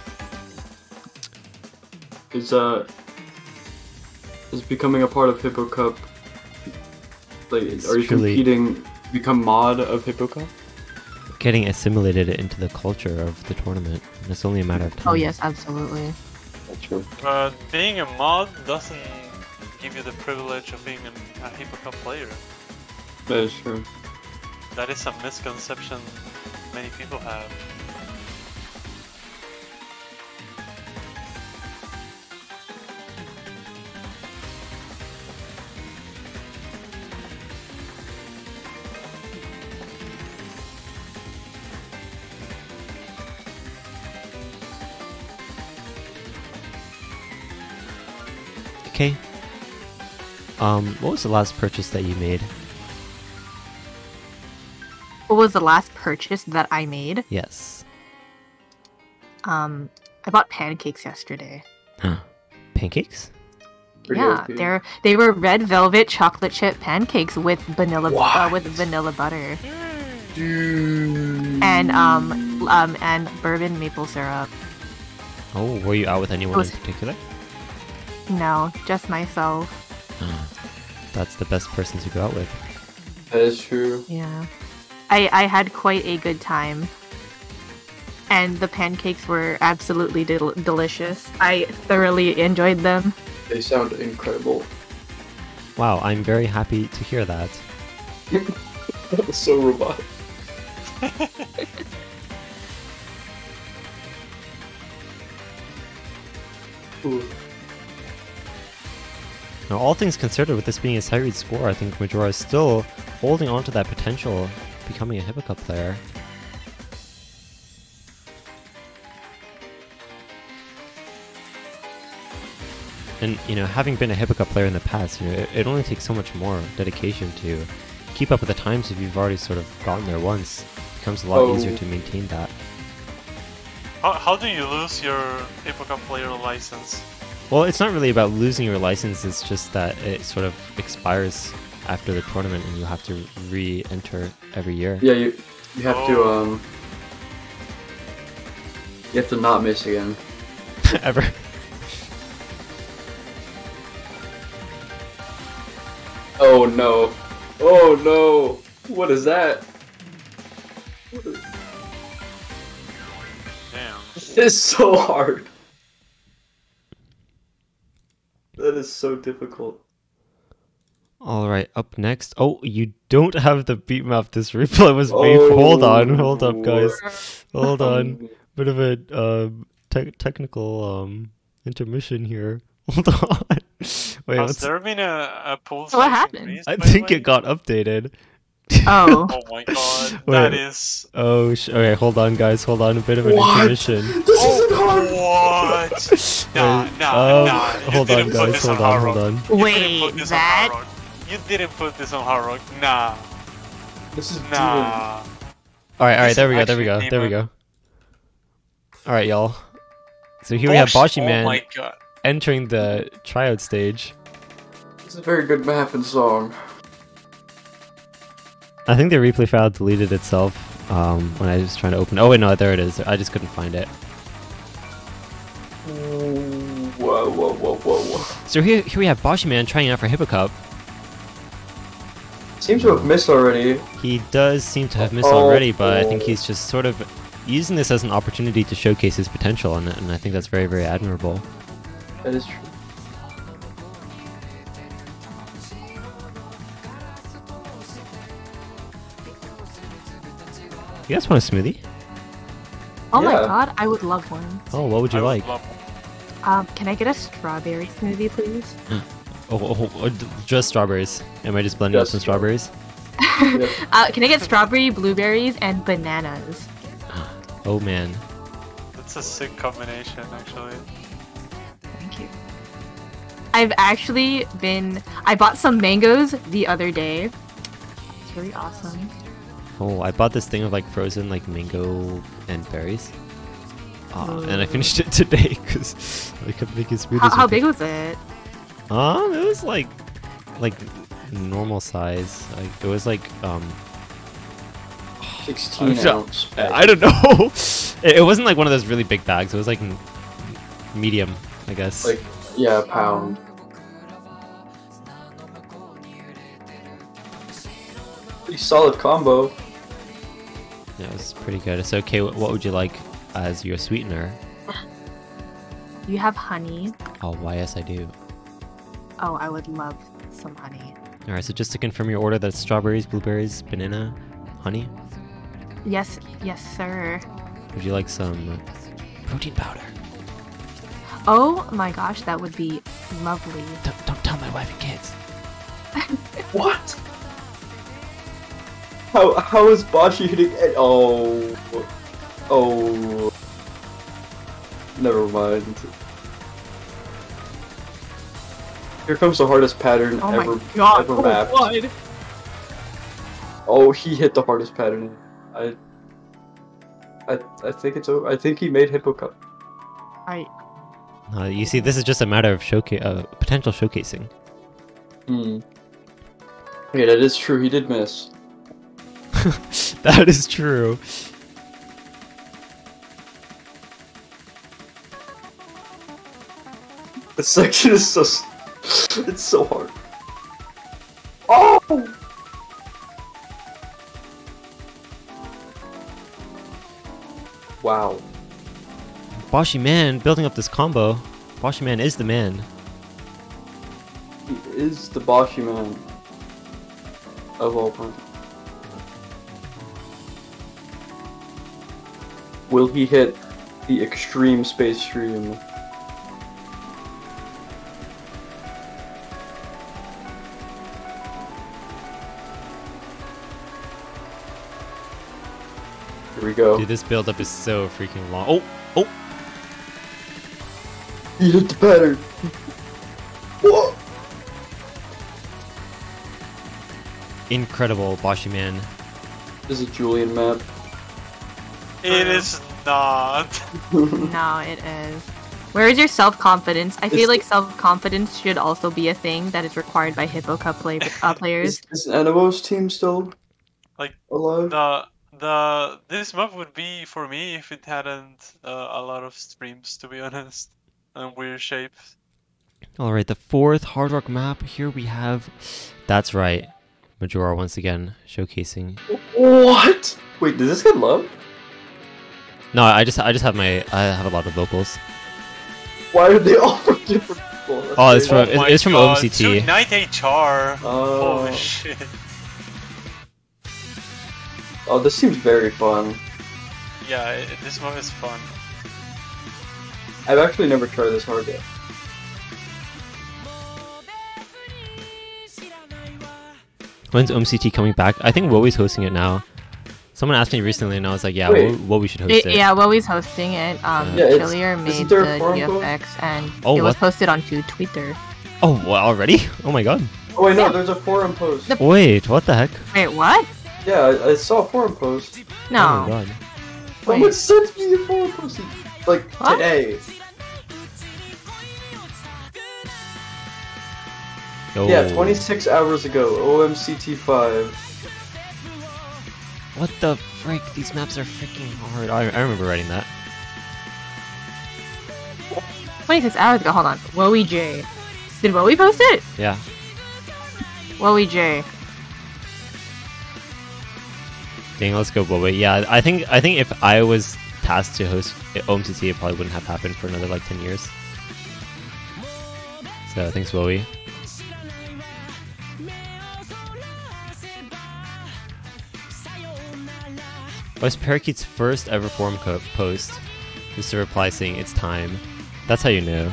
Is uh is becoming a part of Hippo Cup, like, It's are you truly- competing become mod of Hippo Cup? Getting assimilated into the culture of the tournament. And it's only a matter of time. Oh yes, absolutely. That's true. But being a mod doesn't give you the privilege of being a, a Hippo Cup player. That is true. That is a misconception many people have. Okay. Um, what was the last purchase that you made? What was the last purchase that I made? Yes. Um, I bought pancakes yesterday. Pancakes? Pretty yeah, O P. they're they were red velvet chocolate chip pancakes with vanilla uh, with vanilla butter Dude. and um um and bourbon maple syrup. Oh, were you out with anyone was- in particular? No, just myself. That's the best person to go out with. That is true. Yeah, I I had quite a good time, and the pancakes were absolutely del- delicious. I thoroughly enjoyed them. They sound incredible. Wow, I'm very happy to hear that. That was so robotic. Ooh. Now, all things considered, with this being a side read score, I think Majora is still holding on to that potential, becoming a Hippo Cup player. And, you know, having been a Hippo Cup player in the past, you know, it, it only takes so much more dedication to keep up with the times if you've already sort of gotten there once. It becomes a lot Oh. easier to maintain that. How, how do you lose your Hippo Cup player license? Well, it's not really about losing your license, it's just that it sort of expires after the tournament and you have to re-enter every year. Yeah, you you have to Oh. um you have to not miss again. Ever. Oh no. Oh no. What is that? What is... Damn. It's so hard. That is so difficult. All right, up next. Oh, you don't have the beat map this replay was made for. Hold on, hold up, guys. Hold on. Bit of a um, te technical um, intermission here. Hold on. Wait, Has what's... there been a, a poll So what section happened? raised, I by the think way? it got updated. Oh. Oh my god, Wait. that is... Oh, sh okay, hold on, guys. Hold on, a bit of an What? intermission. This isn't hard! What? Nah, Wait, nah, um, nah. You hold didn't on, put guys. this Hold on on, Hard hold Rock. on. You didn't Wait, put this that- on Hard Rock. You didn't put this on Hard Rock. Nah. This is Nah. All right, all right. This There is we go. There we actually go. There we Demon. go. All right, y'all. So here we have Boshy Oh Man my god. entering the tryout stage. It's a very good map and song. I think the replay file deleted itself um, when I was trying to open. Oh wait, no, there it is. I just couldn't find it. Whoa, whoa, whoa, whoa, whoa. So here, here we have Boshy Man trying out for Hippo Cup. Seems to have missed already. He does seem to have missed Oh, already, but I think oh. he's just sort of using this as an opportunity to showcase his potential, and, and I think that's very, very admirable. That is true. You guys want a smoothie? Oh my Yeah. god, I would love one. Oh, what would you I would like? love- Um, can I get a strawberry smoothie, please? Oh, oh, oh, d- just strawberries. Am I just blending up Just some strawberries? Yep. Uh, can I get strawberry, blueberries, and bananas? Oh man. That's a sick combination, actually. Thank you. I've actually been. I bought some mangoes the other day. It's really awesome. Oh, I bought this thing of like frozen like mango and berries. Uh, and I finished it today because I kept making smoothies. How, how with it. big was it? Um, it was like, like normal size. Like it was like um. sixteen I'm so- ounce. bag. I don't know. it, it wasn't like one of those really big bags. It was like m- medium, I guess. Like, yeah, a pound. Pretty solid combo. Yeah, it was pretty good. So, okay, wh- what would you like as your sweetener? You have honey. Oh, why yes, I do. Oh, I would love some honey. All right, so just to confirm your order, that's strawberries, blueberries, banana, honey. Yes, yes, sir. Would you like some protein powder? Oh my gosh, that would be lovely. Don't, don't tell my wife and kids. What? How how is Boshy hitting it? Oh, oh. Never mind. Here comes the hardest pattern Oh ever my god. ever Oh mapped. god. Oh, he hit the hardest pattern. I, I, I think it's over. I think he made Hippo Cup. I Uh, you see, this is just a matter of showcase, uh, potential showcasing. Hmm. Yeah, that is true. He did miss. That is true. The section is so. s- It's so hard. Oh! Wow. Boshy Man building up this combo. Boshy Man is the man. He is the Boshy man of all time. Will he hit the extreme space stream? Here we go. Dude, this build up is so freaking long. Oh, oh, He hit the pattern. Whoa! incredible, Boshy Man. This is a Julian map. It is not. no, it is. Where is your self-confidence? I feel It's- like self-confidence should also be a thing that is required by Hippo Cup play, uh, players. Is, is Animo's team still Like, alive? The the this map would be for me if it hadn't uh, a lot of streams, to be honest, and weird shapes. All right, the fourth Hard Rock map. Here we have. That's right, Majora once again showcasing. What? Wait, does this get love? No, I just I just have my I have a lot of vocals. Why are they all from different people. That's Oh, it's crazy. from- my it's from God, O M C T. Dude, Night H R. Oh. Holy shit. Oh, this seems very fun. Yeah, it, this mode is fun. I've actually never tried this hard yet. When's O M C T coming back? I think Woey's hosting it now. Someone asked me recently, and I was like, "Yeah, Wait. Wo- Woey should host It, it." yeah, Woey's hosting it. Um, Yeah, it's- Chillier isn't made there a the forum G F code? X, and Oh, it was what? posted onto Twitter. Oh, well, already? Oh my god! Oh wait, no, there's a forum post. The- Wait, what the heck? Wait, what? Yeah, I, I saw a forum post. Oh my No. god! Someone Wait. sent me a forum post like What? today. Yo. Yeah, twenty-six hours ago. O M C T five. What the frick? These maps are freaking hard. I, I remember writing that. twenty-six hours ago. Hold on. Woey J. Did Woey post it? Yeah. Woey J. Dang, let's go, Woey. Yeah, I think I think if I was tasked to host O M C T, it probably wouldn't have happened for another like ten years. So thanks, Woey. Was Parakeet's first ever forum co- post was to reply saying it's time. That's how you know.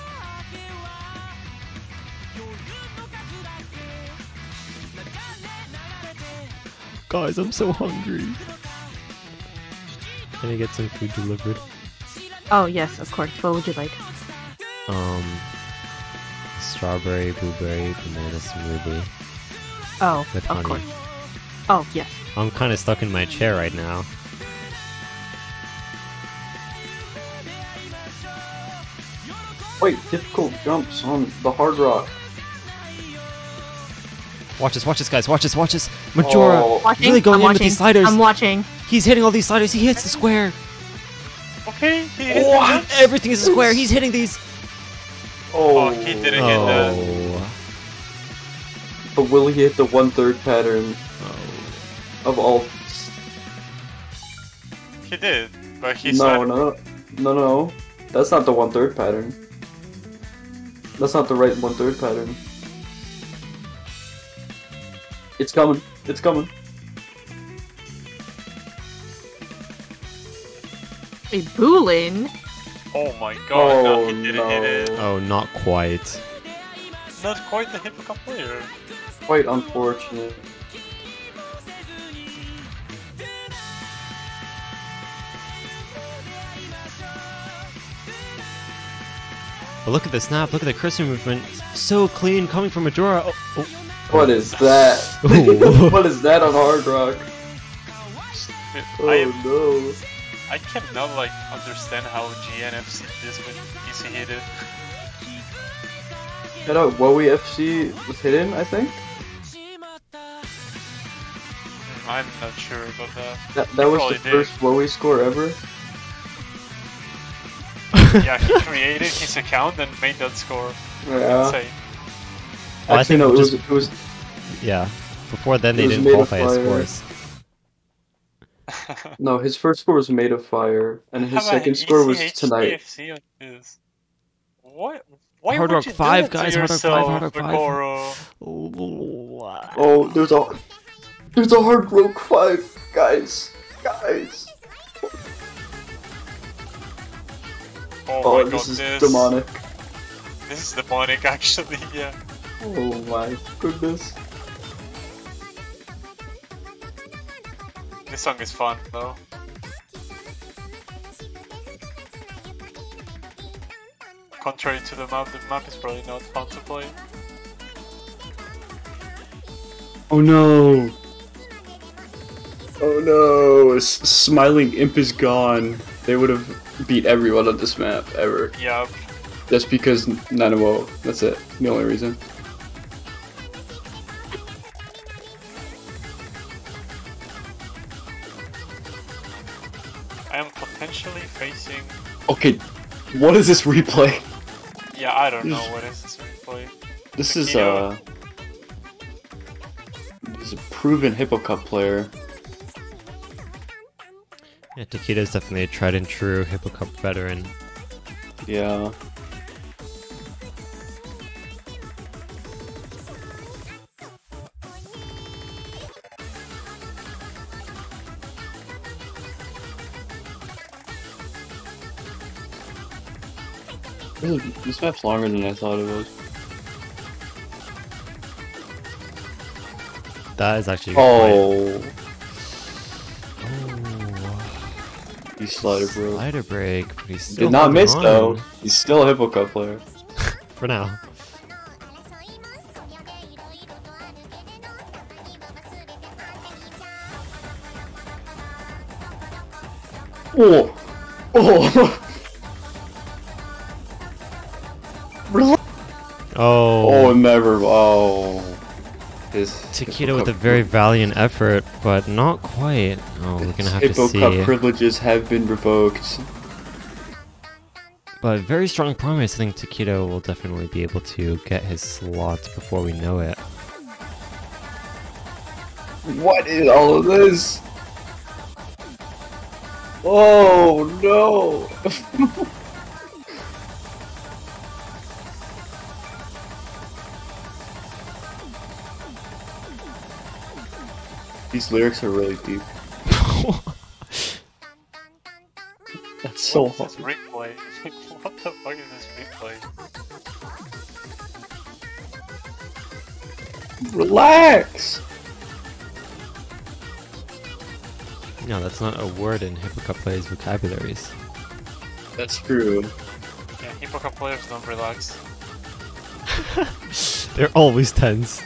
Guys, I'm so hungry. Can I get some food delivered? Oh yes, of course. What would you like? Um, strawberry, blueberry, banana smoothie Oh, with of honey. course. Oh yes. I'm kind of stuck in my chair right now. Wait, difficult jumps on the hard rock. Watch this, watch this, guys. Watch this, watch this. Majora, Oh. Watching. really going I'm in watching. with these sliders. I'm watching. He's hitting all these sliders. He hits the square. Okay, he hit What? the- Everything is a square. He's hitting these. Oh, Oh, he didn't hit that. Oh. But will he hit the one third pattern Oh. of all? He did, but he's No, not. no, no, no. That's not the one third pattern. That's not the right one third pattern. It's coming. It's coming. A Boolin. Oh my god, no, Oh, he didn't no. hit it. Oh, not quite. Not quite the Hippocamp player. Quite unfortunate. But look at the snap. Look at the cursor movement. So clean coming from Majora. Oh, oh. What is that? Ooh. What is that on Hard Rock? Dude, Oh I no. I cannot like understand how G N F C this when easy hit it. Shout out Woey F C was hidden, I think. Hmm, I'm not sure about that. That that was Probably the did. first Woey score ever. Yeah, he created his account and made that score. Yeah. Insane. Well, I Actually, think no, it was, just- it was Yeah. Before then, It they was didn't made of qualify his fire. scores. no. His first score was Made of Fire, and his Have a second score was E C H D Tonight. F C on this. What? Why Hard would Rock you do five, that to guys, Hard Rock five, yourself, Hard Rock five. Kokoro? Oh, Oh, there's a there's a Hard Rock Five, guys, guys. Oh, Oh, my this god, is this demonic. This is demonic, actually. Yeah. Oh my goodness. This song is fun though. Contrary to the map, the map is probably not fun to play. Oh no. Oh no. S- Smiling Imp is gone. They would have beat everyone on this map ever. Yeah, Just because Nanamo. That's it. The only reason. I am potentially facing. Okay, what is this replay? Yeah, I don't know what is this replay. This is Taquito. uh This is a proven Hippocup player. Yeah, Takeda's definitely a tried and true Hippo Cup veteran. Yeah. This, is, this map's longer than I thought it was. That is actually a good point. Oh, Oh, he slider broke. slider break, but he's still Did not holding miss on. though. He's still a Hippo Cup player. For now. Oh, oh. Oh, Oh, never. Oh, his Takedo with a very valiant effort, but not quite. Oh, we're gonna have to Hippo see. Cup privileges have been revoked. But very strong promise. I think Takedo will definitely be able to get his slot before we know it. What is all of this? Oh no! These lyrics are really deep. That's so What hard. is this replay? What the fuck is this replay? Relax! No, that's not a word in Hippo Cup players' vocabularies. That's true. Yeah, Hippo Cup players don't relax. They're always tense.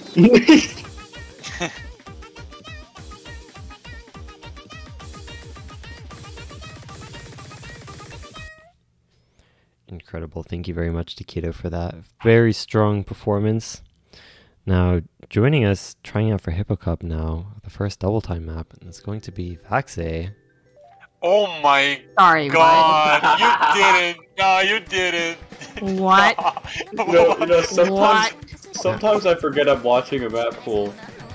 Incredible. Thank you very much, Takedo, for that very strong performance. Now, joining us, trying out for Hippo Cup now, the first double time map, and it's going to be Vaxe. Oh my Sorry, god, you didn't! No, you didn't! What? You know, you know, sometimes, What? sometimes I forget I'm watching a map pool.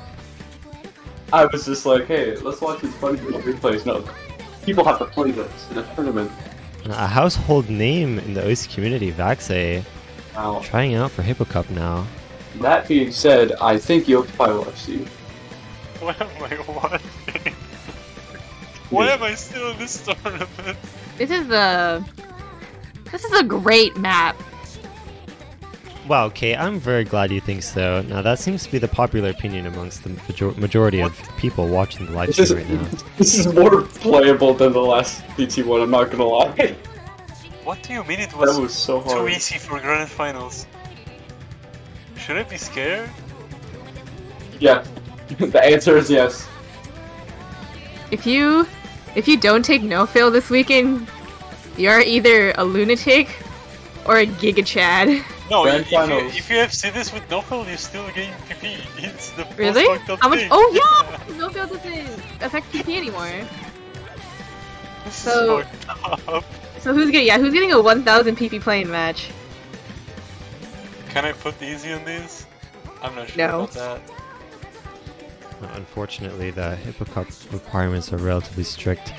I was just like, hey, let's watch these funny little replays. No, people have to play this in a tournament. A household name in the O C community, Vaxe, Now, trying out for Hippo Cup now. that being said, I think you Occupy will F C. What am I watching? Why am I still in this tournament? This is the. This is a great map. Wow, okay, I'm very glad you think so. Now, that seems to be the popular opinion amongst the major- majority of people watching the live This is, stream right now. this is more playable than the last P T one, I'm not gonna lie. What do you mean it was, That was so too hard. easy for grand finals? Should I be scared? Yeah, the answer is yes. If you, if you don't take no fail this weekend, you're either a lunatic or a Giga Chad. No, Grand if you, finals. if you have seen this with Nofel, you still gain P P. It's the Really? most fucked up How much? thing. Oh yeah, no fail doesn't affect P P anymore. This So- is fucked up. So who's getting? Yeah, who's getting a one thousand P P playing match? Can I put easy on these? I'm not sure No. about that. Well, unfortunately, the Hippo Cup requirements are relatively strict.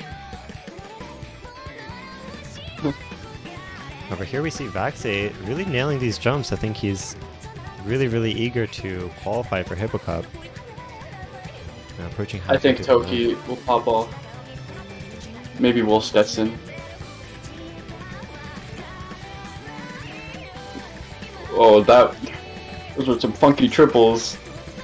Over here we see Vaxe really nailing these jumps. I think he's really, really eager to qualify for Hippo Cup. Now approaching I think halfway through the Toki will pop off. Maybe Wolf Stetson. Oh, that. Those were some funky triples.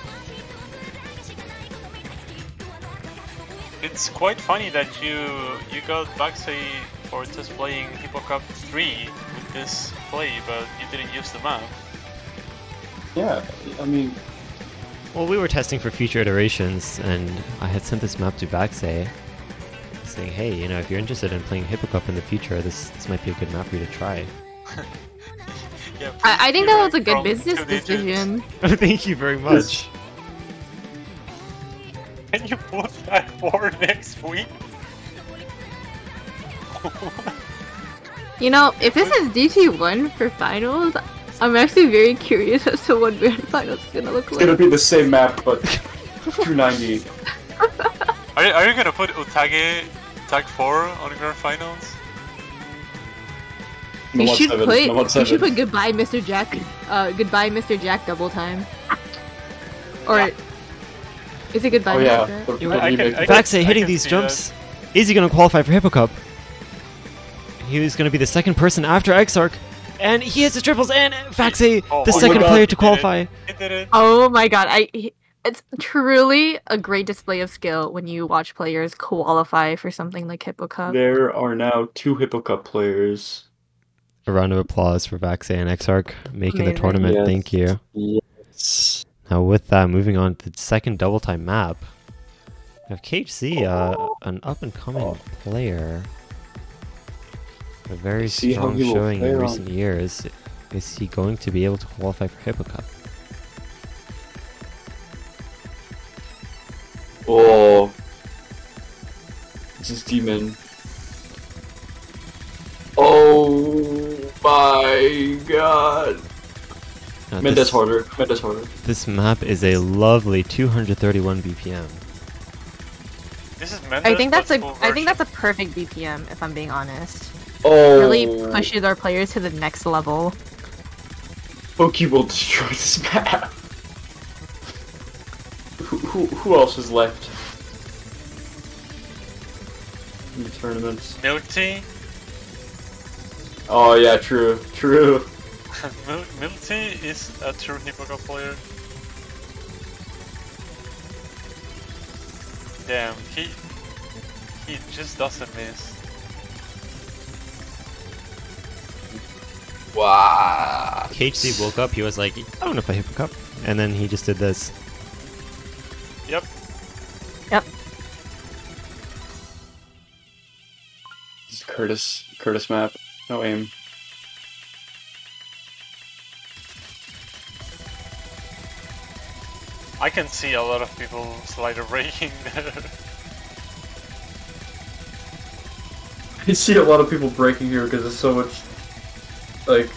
It's quite funny that you you got Baxi for just playing Hippo Cup three with this play, but you didn't use the map. Yeah, I mean, Well, we were testing for future iterations, and I had sent this map to Vaxe, saying, hey, you know, if you're interested in playing Hippo Cup in the future, this, this might be a good map for you to try. Yeah, I, I think you that were was a good from business two digits. decision. Thank you very much. Can you put that for next week? You know, if this is D T one for finals, I'm actually very curious as to what grand finals is gonna look it's gonna like. be the same map, but two ninety. Are you, are you gonna put Utage Tag four on Grand Finals? No You one should seven, put no one you should seven. put goodbye, Mister Jack. Uh, goodbye, Mister Jack double time. Or Yeah. is it goodbye, Oh yeah, Mister Jack? the, the I can- remake. I can- Vaxe hitting can these see jumps. Is he going to qualify for Hippo Cup? He was going to be the second person after Exarch. And he hits the triples, and Faxe, Oh the my second God, player he to did it. qualify. He did it. Oh my god, I he- it's truly a great display of skill when you watch players qualify for something like Hippo Cup. There are now two Hippo Cup players. A round of applause for Faxe and Exarch making the Amazing. tournament. Yes. Thank you. Yes. Now with that, moving on to the second double time map. We have K H C, uh, an up and coming player. A very See how strong he will showing play in on- recent years. Is he going to be able to qualify for Hippo Cup? Oh. This is Demon. Oh my god. Now, Mendes this, harder. Mendes harder. this map is a lovely two hundred thirty-one B P M. This is Mendes, I think that's a but full I think version. that's a perfect B P M if I'm being honest. Oh. Really pushes our players to the next level. Poke will destroy this map. Who, who, who else is left? In the tournaments. Milk Tea. Oh yeah, true. True. Mil- Milk Tea is a true Hippo Cup player. Damn, he he just doesn't miss. Wow. K H C woke up, he was like, I don't know if I Hippo Cup. And then he just did this. Yep. Yep. This is Curtis. Curtis map. No aim. I can see a lot of people slider breaking there. I see a lot of people breaking here because there's so much, like,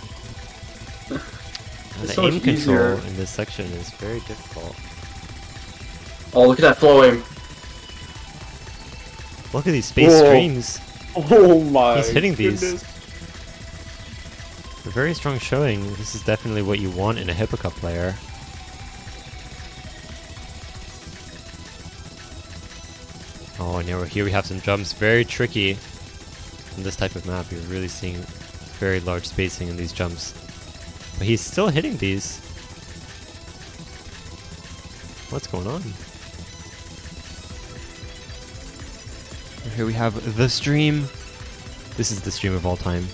And It's the so aim much control easier. in this section is very difficult. oh look at that flow aim. Look at these space Whoa. streams. Oh my. He's hitting these. goodness. A very strong showing. This is definitely what you want in a Hippo Cup player. Oh, and here here we have some jumps. Very tricky. In this type of map, you're really seeing very large spacing in these jumps. But he's still hitting these. What's going on? Here we have the stream. This is the stream of all time.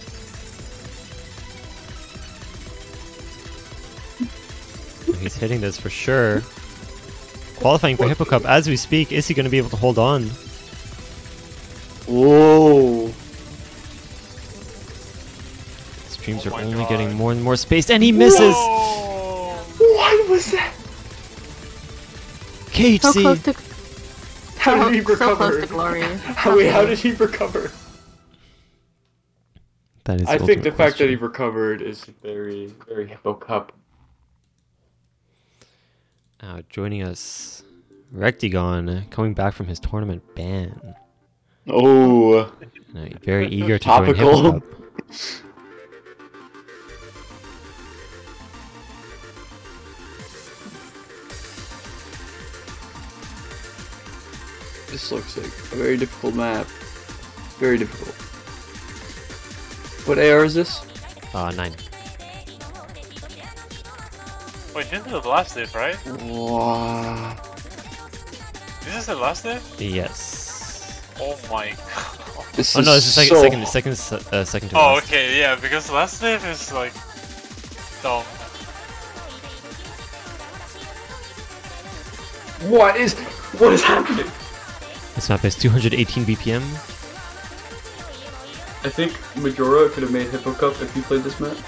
He's hitting this for sure. Qualifying for Hippo Cup as we speak. Is he going to be able to hold on? Whoa. Streams Oh are my only God. getting more and more spaced, and he misses! Whoa! What was that? K H C! So close to How so, did he so recover? close to glory. How, wait, how did he recover? That is I think the ultimate fact that he question. recovered is very, very Hippo Cup. Uh, joining us, Rectigon, coming back from his tournament ban. Oh. Uh, very eager to join Topical. Hippo Cup. This looks like a very difficult map. Very difficult. What A R is this? Uh, nine. Wait, this is the last div, right? Wow. This is the last div? Yes. Oh my god. This Oh no, is this is second, so second, second, se- uh, second to Oh, last. okay, yeah, because last div is like dumb. What is what is happening? This map is two hundred eighteen B P M. I think Majora could have made Hippo Cup if he played this map.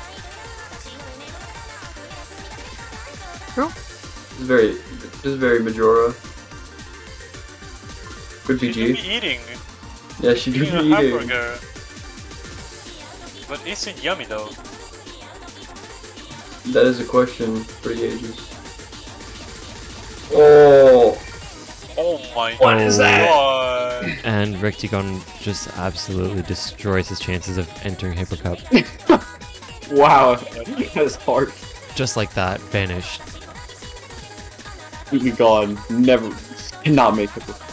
True. This is very this is very Majora. Good You P should G. be eating, Yeah, she do eating a be eating. hamburger. But is it yummy though? That is a question for the ages. Oh, Oh my What god. is that? And Rectigon just absolutely destroys his chances of entering Hippo Cup. wow, that's hard. Just like that, vanished. Completely gone. Never cannot make Hippo Cup.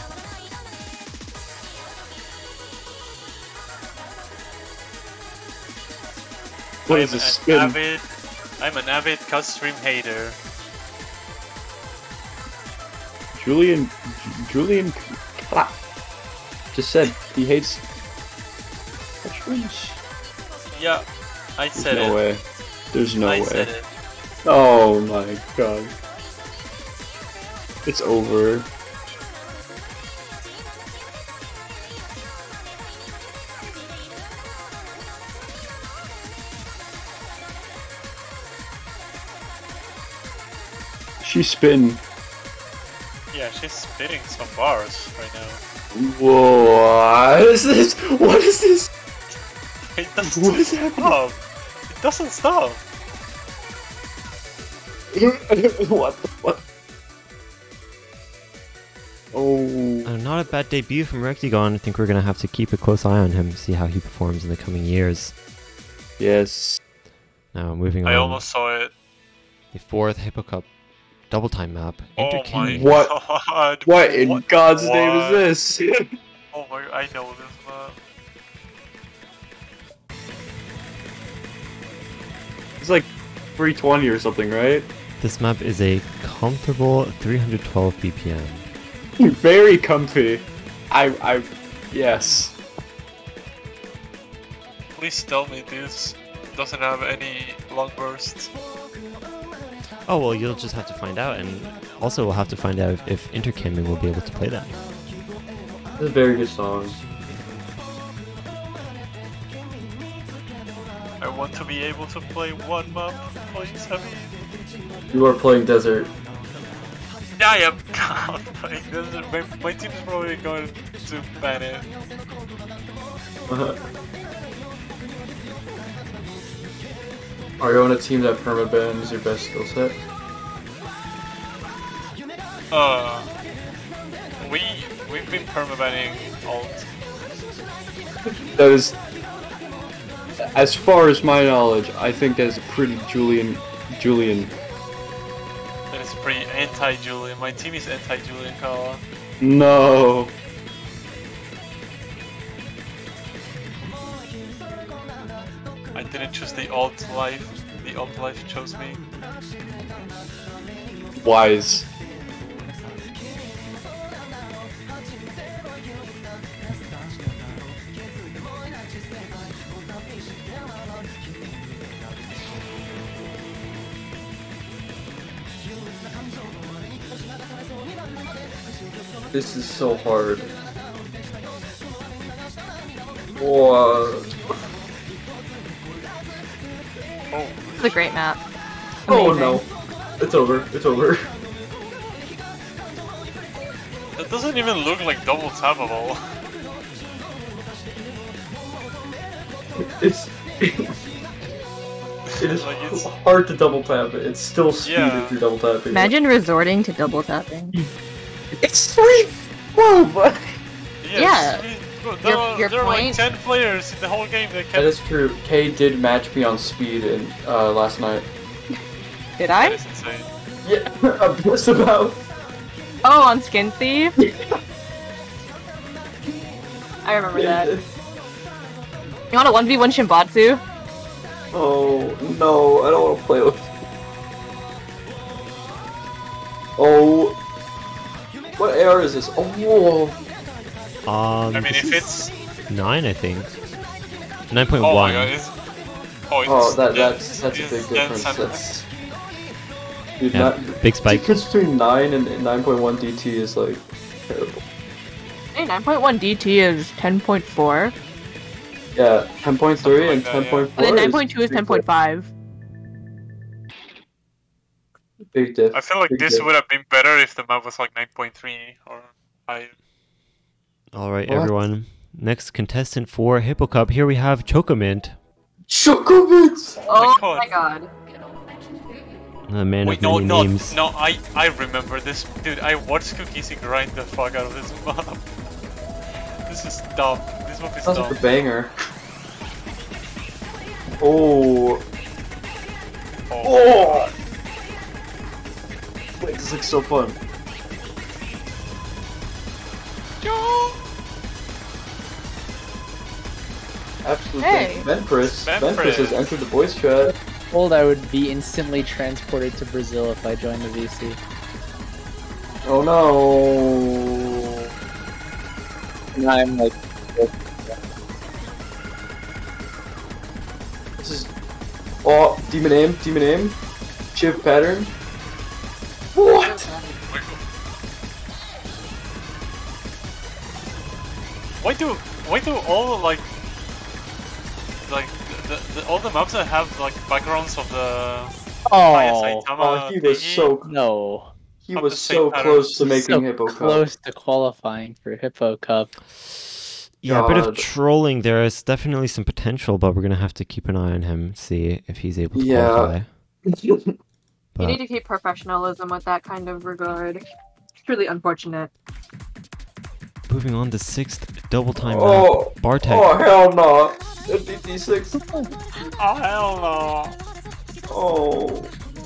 What I'm is this an spin? avid, I'm an avid cut stream hater. Julian, J- Julian, Cla- just said he hates mushrooms. Yeah, I said no it. way. There's no I way. said it. Oh my god. It's over. She's spitting. Yeah, she's spitting some bars right now. What is this? What is this? It doesn't What is happening? stop. It doesn't stop. what the what? Oh. Uh, not a bad debut from Rectigon. I think we're gonna have to keep a close eye on him, see how he performs in the coming years. Yes. Now moving I on. almost saw it. The fourth Hippo Cup double time map. Oh my Interking- What? god. What in What? God's name What? is this? Oh my, I know this map. It's like three twenty or something, right? This map is a comfortable three hundred twelve B P M. Very comfy. I, I, yes. Please tell me this doesn't have any long bursts. Oh well, you'll just have to find out, and also we'll have to find out if, if Intercamming will be able to play that. It's a very good song. I want to be able to play one map, please, Heavy. You are playing Desert. Yeah, I am not playing this. My, my team is probably going to ban it. Are you on a team that permabans your best skill set? Uh, we, we've been permabanning alt. That is, as far as my knowledge, I think that is a pretty Julian, Julian. That is pretty anti-Julian. My team is anti-Julian, Kala. No. I didn't choose the alt life. The alt life chose me. Wise. This is so hard. Whoa. Oh, It's a great map. Oh Amazing. no. It's over. It's over. that doesn't even look like double tappable. It's it is Like, it's- hard to double tap it. It's still speed Yeah. if you're double tapping. Imagine resorting to double tapping. It's three twelve. Yes, Yeah. we- There, Your- are, your there are like point- ten players in the whole game that That can. is true. Kay did match me on speed in uh, last night. Did That I? is insane. Yeah, I'm just about. Oh, on Skin Thief? I remember that. You want a one v one Shimbatsu? Oh no, I don't want to play with. Oh, what A R is this? Oh, whoa. Um, I mean, this if is it's. nine, I think. Nine point Oh my one. god, it's. Oh, it's Oh, that den- that's that's a it's big dense difference. and- That's. Dude, Yeah, not, big the spike. difference between nine and nine point one D T is like terrible. Hey, nine point one D T is ten point four. Yeah, ten point three and Something ten like that, point four. And then nine point two is ten point five. Big diff. I feel like big this diff. would have been better if the map was like nine point three or higher. All right, What? everyone. Next contestant for Hippo Cup. Here we have Chocomint, Chocobits! Oh God. my god. a man Wait, of no, many no, names. no, I, I remember this. Dude, I watched Cookies and grind the fuck out of this map. This is dumb. This map is Sounds dumb. like a banger. Oh. Oh, Oh! Wait, this looks so fun. Absolutely. Hey. Venpress. Venpress. Venpress has entered the voice chat. Told I would be instantly transported to Brazil if I joined the V C. Oh no. And I'm like, This is. Oh, demon aim, demon aim. Shiv pattern. What? Why do why do all like like the, the all the maps that have like backgrounds of the Maya oh Saitama Oh, he was thingy? so no, he Of was the same so pattern. close to He's making so Hippo Cup. close to qualifying for Hippo Cup. Yeah, a bit of God. trolling. There is definitely some potential, but we're gonna have to keep an eye on him, see if he's able to Yeah. qualify. You But need to keep professionalism with that kind of regard. It's truly unfortunate. moving on to sixth double time Oh, map, Bartek. oh hell no! D D six. Oh hell no! Oh.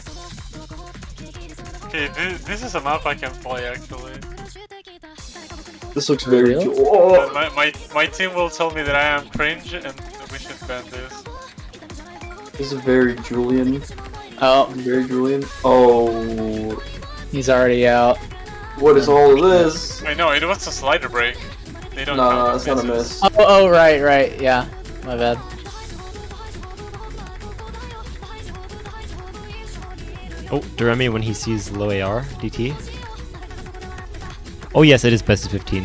Okay, this, this is a map I can play actually. This looks very Really? cool. But Oh. my, my my team will tell me that I am cringe and we should ban this. This is very Julian. Oh, Very Julian. Oh. he's already out. What is all of this? I know it was a slider break. They don't Nah, count nah, it's not a misses. miss. Oh, oh, right, right, yeah. My bad. Oh, Doremi when he sees low A R, D T. Oh yes, it is best of fifteen.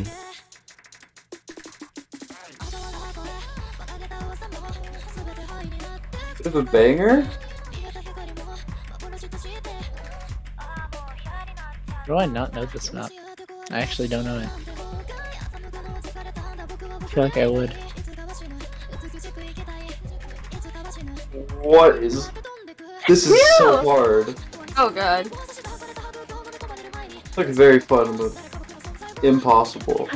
Bit of a banger? How do I not know this map? I actually don't know it. I feel like I would. What is... This is so hard. Oh god. It's like very fun, but impossible.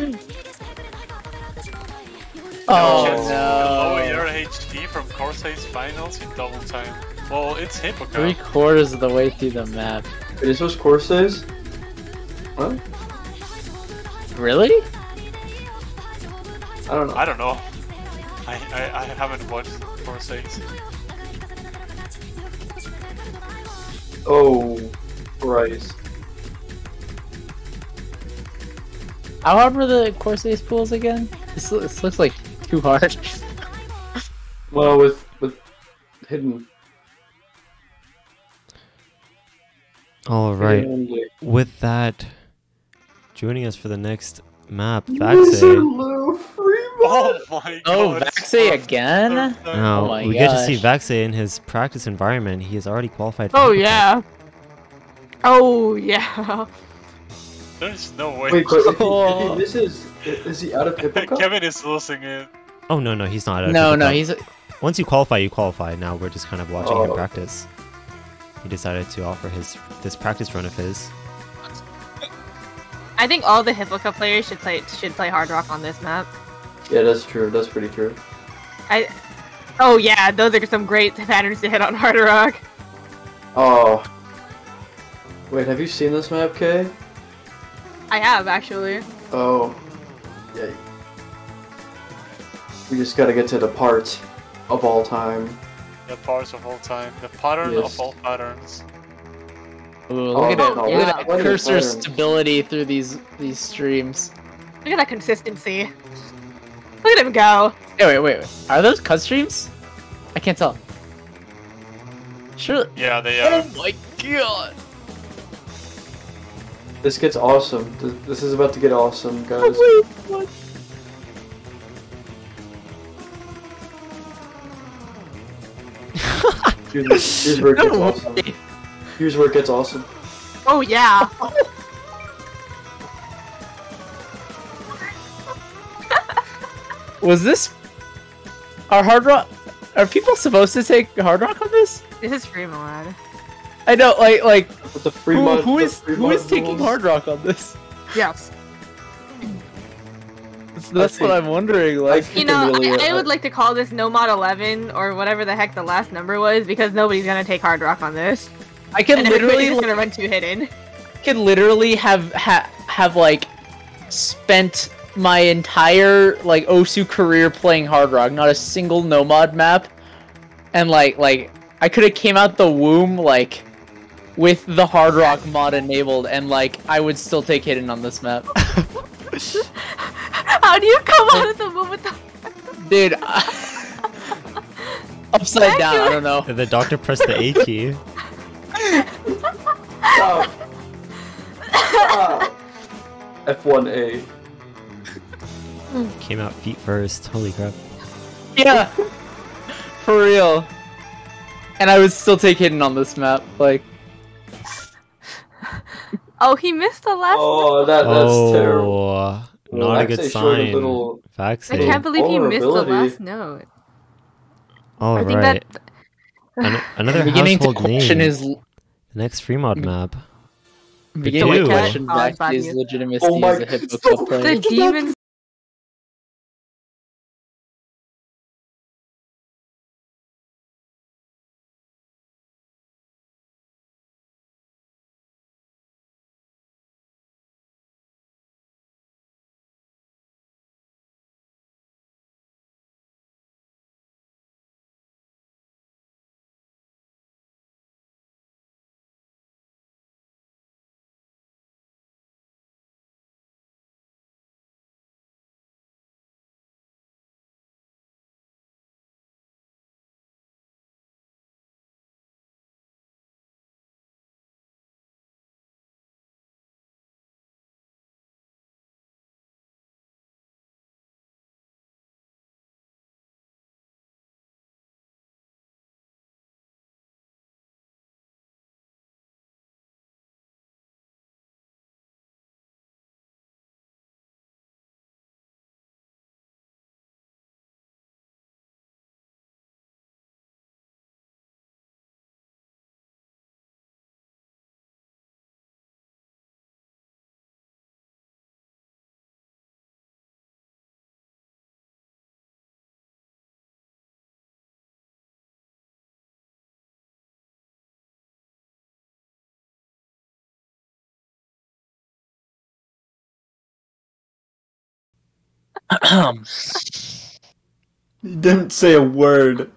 Oh Chance to lower no! your H D from Corsai's finals in double time. Well, it's Hippo Cup. Three quarters of the way through the map. Wait, is those Corsairs? What? Really? I don't know. I don't know. I, I, I haven't watched Corsai's. Oh, Christ. How hard were the Corsairs pools again? This, lo- this looks like too hard. Well, with with hidden. All right. hidden- With that, joining us for the next map, Mister Vaxe. Lou Freeman! Oh my Oh, god. Vaxe again? Now Oh my we get to see gosh. Vaxe in his practice environment. He has already qualified. For Oh Hippo Cup. yeah. Oh yeah. There's no way. Wait, but if he, if he misses, i- is he out of Hippo Cup? Kevin is losing it. Oh no, no, he's not. out of No, Hippo no, Cup. he's Once you qualify, you qualify. Now we're just kind of watching him Oh. practice. He decided to offer his this practice run of his. I think all the Hippo Cup players should play should play Hard Rock on this map. Yeah, that's true. That's pretty true. I. Oh yeah, those are some great patterns to hit on Hard Rock. Oh. Wait, have you seen this map, Kay? I have actually. Oh. Yeah. We just gotta get to the part of all time. The parts of all time. The pattern Yes. of all patterns. Ooh, look Oh, at it! no, Look yeah. at that What is cursor pattern? stability through these these streams. Look at that consistency. Look at him go. Hey, wait, wait, wait. Are those cut streams? I can't tell. Sure. Yeah, they are. Oh my god! This gets awesome. Th- This is about to get awesome, guys. What? Here's, here's where it gets No awesome. way. Here's where it gets awesome. Oh yeah. Was this our hard rock? Are people supposed to take hard rock on this? This is free mod. I know, like, like With the free who, mod, who the is free who mod is taking rules. hard rock on this? Yes. That's, that's what think- I'm wondering. I Like, think You know, really, I, I uh, would like to call this No Mod eleven or whatever the heck the last number was because nobody's gonna take Hard Rock on this. I can And literally, everybody's like, gonna run two hidden. can literally have ha, have like spent my entire like Osu career playing Hard Rock, not a single no mod map, and like like I could have came out the womb like with the Hard Rock mod enabled, and like I would still take Hidden on this map. How do you come out of the womb with the... Dude, I... upside down. I don't know. The doctor pressed the A key. Stop. Stop. F one A. Came out feet first. Holy crap. Yeah, for real. And I would still take Hidden on this map. Like, Oh, he missed the last Oh, that, that's oh, terrible. not a good Vaxay showed a sign. little- Vaxay. I can't believe he missed the Vulnerability. last note. All I think right. that... An- another I'm beginning to household question name. his. The next free mod map. I'm beginning to Ew. question Oh, it's bad Vaxay's news. legitimacy Oh my as a God, Hippo stop. Cup player. The demons... He didn't say a word.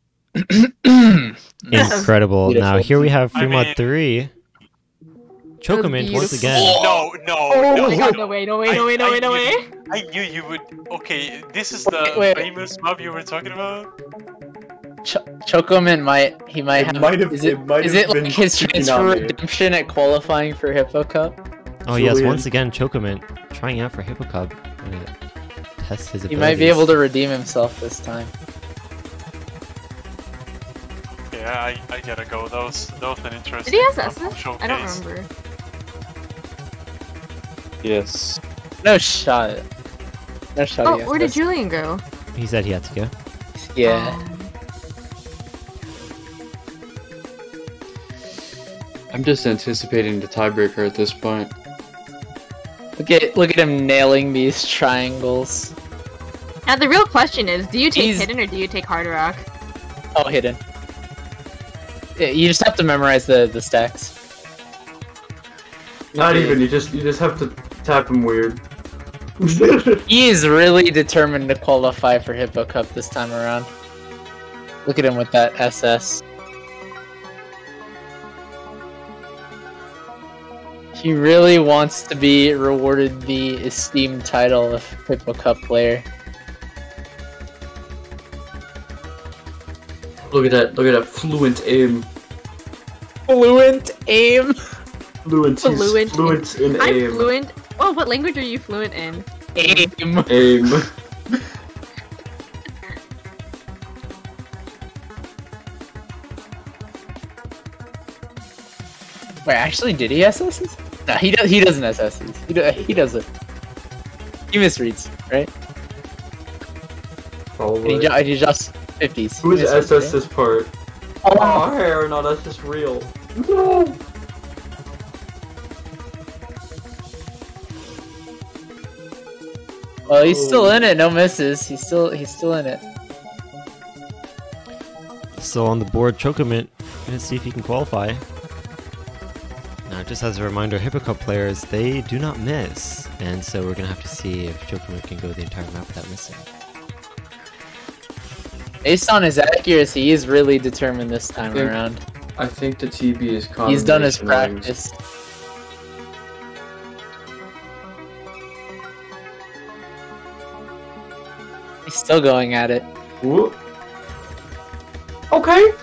Incredible. Now Beautiful. here we have I free mod mean- three. Chocomint once beautiful. again. No, no, Oh no, my god, no. no way, no way, no way, no way, no way. I knew you would. Okay, this is the Wait, wait. famous map you were talking about. Ch- Chocomin might he might It have. might have- is it, it might is have it like been his transfer Tsunami. redemption at qualifying for Hippo Cup? Oh yes, Julian. once again Chocomint trying out for Hippo Cup. Gonna test his He abilities. might be able to redeem himself this time. Yeah, I, I gotta go. That was that was an interesting. Did he have map S's? showcase. I don't remember. Yes. No shot. No shot. Oh, against where did us. Julian go? He said he had to go. Yeah. Um, I'm just anticipating the tiebreaker at this point. Look at look at him nailing these triangles. now the real question is, do you take He's- Hidden or do you take Hard Rock? Oh, Hidden. Yeah, you just have to memorize the the stacks. Not even, you just you just have to tap him weird. He is really determined to qualify for Hippo Cup this time around. Look at him with that S S. He really wants to be rewarded the esteemed title of Hippo Cup player. Look at that, look at that fluent aim. Fluent aim. Fluent, he's Fluent fluent in I'm aim. fluent. Oh, what language are you fluent in? Aim. Aim. Wait, actually, did he S Ss? No, he does. He doesn't S Ss. He do, he does it. He misreads, right? And Probably. he, ju- and he just fifties. Who's He misreads, S S right? this part? Oh, hair, no, that's just real. No! Well, he's still in it. No misses. He's still he's still in it. Still on the board, Chocomint. Gonna see if he can qualify. Now, just as a reminder, Hippo Cup players, they do not miss. and so we're gonna have to see if Chocomet can go the entire map without missing. Based on his accuracy, he's really determined this time think- around. I think the T B is He's done his combination rings. practice. He's still going at it. Whoop. Okay.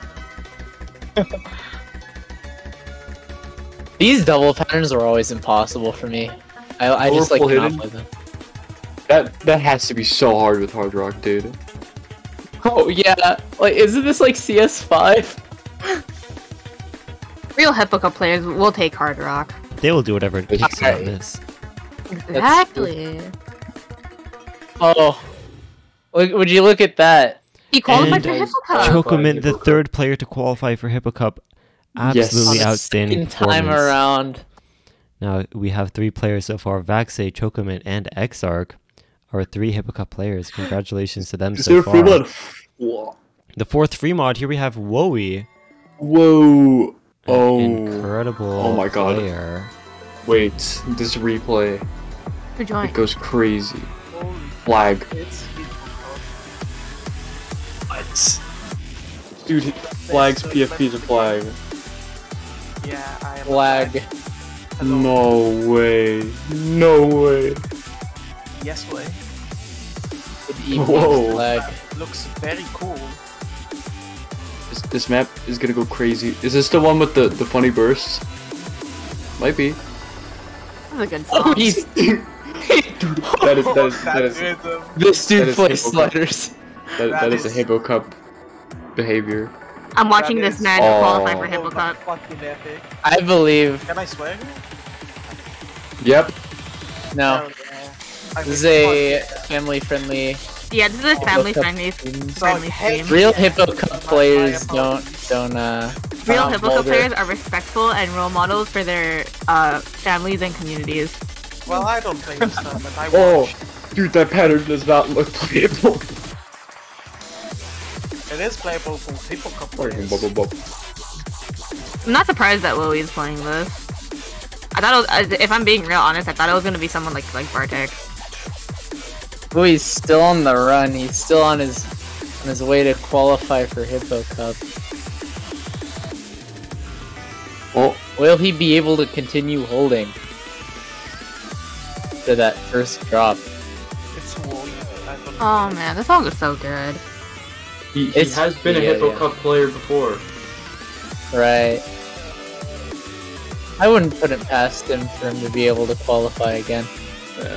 These double patterns are always impossible for me. I, I just like Powerful cannot hidden. play them. That that has to be so hard with Hard Rock, dude. Oh yeah, like isn't this like C S five? Real Hippocup players will take Hard Rock. They will do whatever it takes to not Okay. miss. Exactly. Oh, look, would you look at that? He qualified And for Hippocup. Chocomet, the Hippocup. third player to qualify for Hippo Cup. Absolutely Yes. outstanding Second time performance. around. Now we have three players so far: Vaxe, Chocomet, and Exarch. Our three Hippo Cup players. Congratulations to them Is so there far. free blood? Whoa. The fourth free mod, here we have Wowie. Whoa. An Oh. incredible Oh my God. player. Wait, this replay, Who it joined? goes crazy. Holy Flag. it's Hippocup. What? Dude, flags, P F P's a flag. Yeah, I am. Flag. Hello. No way. No way. Yes way. With E P Whoa. flag. Looks very cool. This, this map is gonna go crazy. Is this the one with the, the funny bursts? Might be. That's a good Oh, song. he's That is, that is, that is, rhythm. this That dude is plays Hippocup. sliders. that, that that is a is- Hippo Cup behavior. I'm watching That this is- man Oh. qualify for Oh, Hippocup. that's fucking epic. I believe. Can I swear? Yep. No, Hell yeah. I this is think a fuck family-friendly. Yeah, this is a family friendly So, friendly hey- stream. Real Hippo Cup players don't don't uh. Real uh, Hippocup vulgar. players are respectful and role models for their uh, families and communities. it. Well, I don't think so, but I Oh, watch. dude, that pattern does not look playable. It is playable for Hippocup players. I'm not surprised that Wowie is playing this. I thought, it was, if I'm being real honest, I thought it was gonna be someone like like Bartek. Oh, he's still on the run. He's still on his on his way to qualify for Hippo Cup. Oh, Will he be able to continue holding to that first drop? It's Wally. I believe. Oh man, this song is so good. he, he It's- has been a yeah, Hippo yeah. Cup player before. Right. I wouldn't put it past him for him to be able to qualify again. Yeah.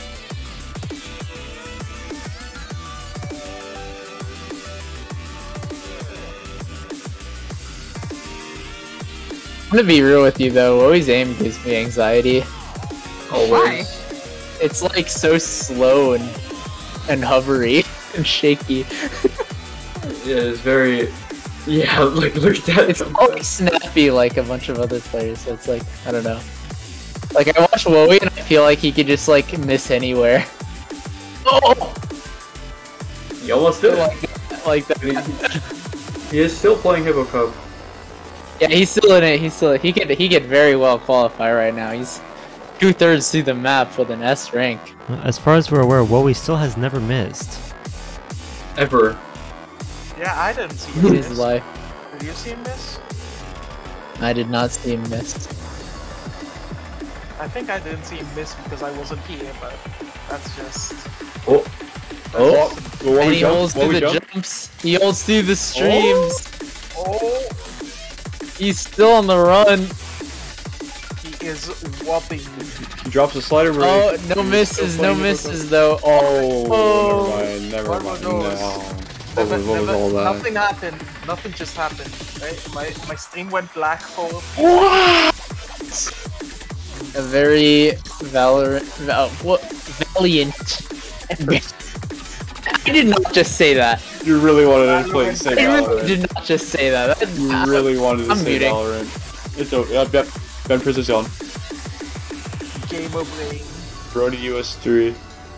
I'm gonna be real with you though. Always aim gives me anxiety. Always. It's like so slow and and hovery and shaky. Yeah, it's very. Yeah, like look at that. It's always snappy like a bunch of other players. So it's like I don't know. Like I watch Wowie and I feel like he could just like miss anywhere. Oh, He almost did it. like like that. He is still playing Hippo Cup. Yeah, he's still in it. He's still he could he could very well qualify right now. He's two thirds through the map with an S rank. As far as we're aware, Wowie still has never missed. Ever. Yeah, I didn't see In him his miss. life, Did you see him miss? I did not see him miss. I think I didn't see him miss because I wasn't here, but that's just. Oh. Oh. Well, And we he jump, holds well, through we the jump. jumps. He holds through the streams. Oh, He's still on the run. he is whopping. He drops a slider break. Oh, no He's misses, still no playing Hippo Cup. misses though. Oh, Oh, never mind, never What mind. was No. those? What was, what was all that? Nothing happened. Nothing just happened. Right? My my stream went black for. a very valorant, val, what, valiant. I did not just say that. You really wanted to play say I really Valorant. did not just say that. that You really wanted to I'm say muting. Valorant. It's okay. Yep, yep. Ben Precision. Game of brain. Brody U S three.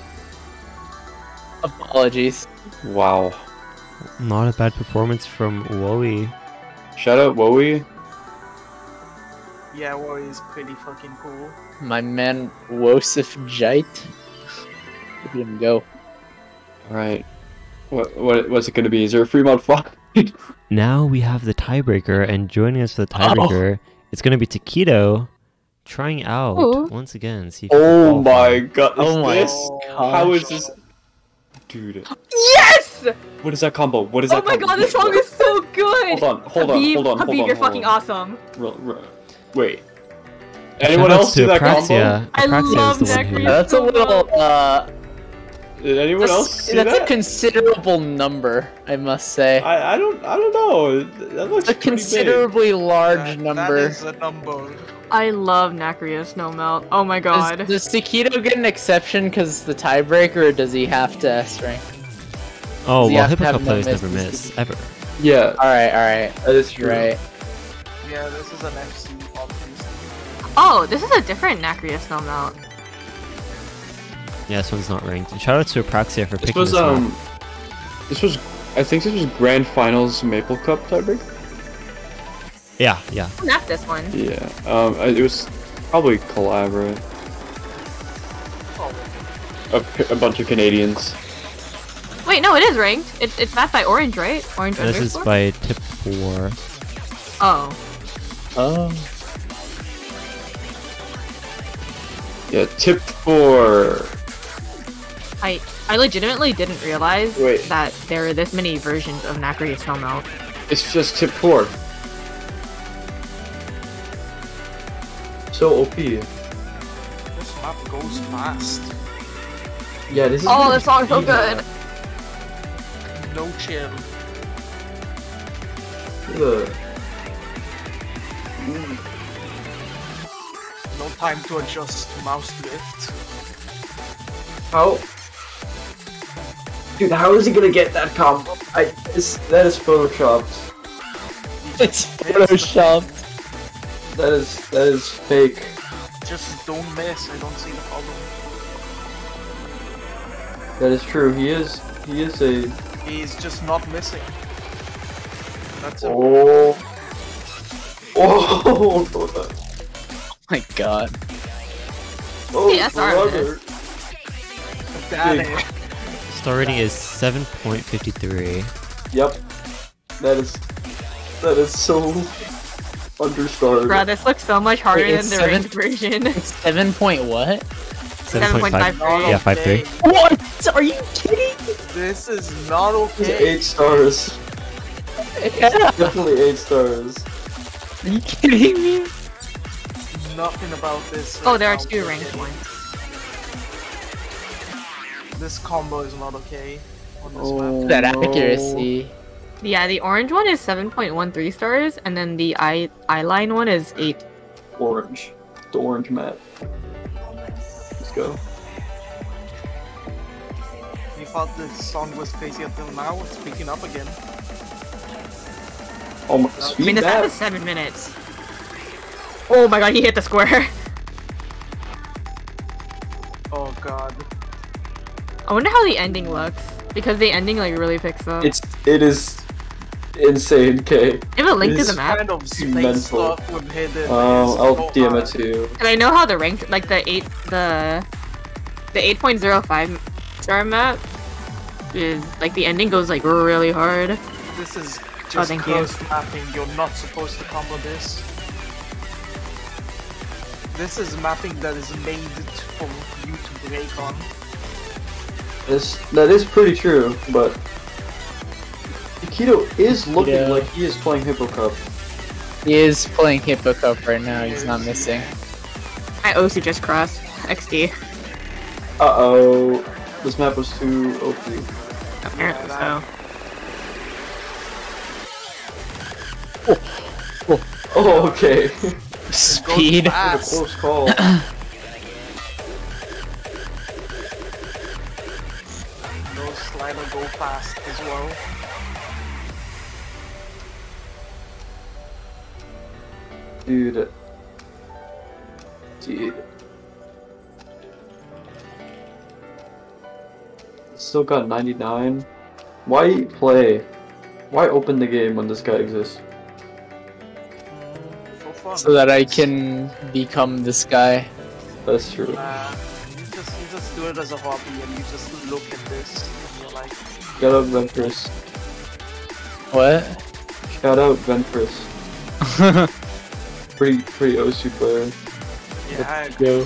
Apologies. Wow. Not a bad performance from Wowie. Shout out Wowie. Yeah, Wari is pretty fucking cool. My man Wosif Jite. Look at him go. Alright. What, what, what's it gonna be? Is there a free mod five? Now we have the tiebreaker, and joining us for the tiebreaker, it's going to be Taquito trying out Ooh. once again. See if he can Oh my qualify. god, is Oh my this? gosh. How is this? Dude, Yes! what is that combo? What is Oh that my combo? god, this song is so good! Hold on, hold on, Habib, hold on, hold Habib, on, you're hold fucking on. awesome. Ro- ro- Wait. Anyone Shoutouts else to do that combo? Apraxia. I Apraxia love is the one who... Necreus. That's a little, uh... Did anyone else That's, see that's that? a considerable number, I must say. I, I don't I don't know. That looks a pretty considerably large That- number. That is a number. I love Nacreus Snowmelt. Oh my Does, god. does Taquito get an exception because the tiebreaker, or does he have to S rank? Oh, Does he well, have to have Hippocup no players never misses? miss, ever. big. Yeah, Alright, alright. that is You're true. right. Yeah, this is an F C, obviously. Oh, this is a different Nacreus Snowmelt. Yeah, this one's not ranked. And shout out to Apraxia for This picking was this um, map. this was I think this was Grand Finals Maple Cup tiebreaker. Yeah, yeah. Not this one. Yeah, um, it was probably Collabora. Oh, A, a bunch of Canadians. Wait, no, it is ranked. It's it's mapped by Orange, right? Orange And this is underscore? by Tip four. Oh. Oh. Yeah, tip four. I I legitimately didn't realize Wait. that there are this many versions of Nacreus Snowmelt. It's just tip four. So O P. this map goes fast. Yeah, this is. Oh, this song's so good. No chill. The No time to adjust mouse lift. how? Dude, how is he gonna get that combo? I this, that is photoshopped. It's photoshopped. That is that is fake. Just don't miss, I don't see the problem. That is true. He is he is a. He's just not missing. That's it. Oh. Oh. Oh, My god. oh The S R of brother. That big. is. Star rating is seven point five three. Yep. That is that is so understarred. Bruh, this looks so much harder Wait, than it's the seven- ranked version. It's seven point what? seven point five. seven Yeah, five three. What? Are you kidding? This is not It's okay. eight stars. Yeah. Definitely eight stars. Are you kidding me? Nothing about this. Oh, right there are now two is ranked okay. ones. This combo is not okay on this Oh. map. That No. accuracy. Yeah, the orange one is seven point one three stars, and then the eye eyeline one is eight. Orange. The orange map. Let's go. We thought this song was crazy until now. It's picking up again. Oh my I speed mean, this map map. is seven minutes. Oh my god, he hit the square. Oh god. I wonder how the ending looks, because the ending like really picks up. It's it is insane, K. Give a link to it's the map. Kind of space mental. stuff with hidden. Um, is I'll so D M it hard. to you. And I know how the ranked, like the eight, the the eight point zero five star map is like the ending goes like really hard. This is just Oh, thank you. cursed mapping. You're not supposed to combo this. This is mapping that is made for you to break on. This that is pretty true, but Akito is looking Yeah. like he is playing Hippo Cup. He is playing Hippo Cup right now. He's not missing. My O C just crossed. X D. Uh oh, this map was too O P. Apparently Yeah, so. Oh, okay. Speed. Goes What a fast. close call. Those slider go fast as well. Dude. Dude. Still got ninety-nine. Why play? Why open the game when this guy exists? Mm, for fun. so that I can become this guy. That's true. Uh, you just you just do it as a hobby, and you just look at this, and you're like, Shout out Ventress. What? Shout out Ventress. Pretty, pretty O C player. yeah, I Go.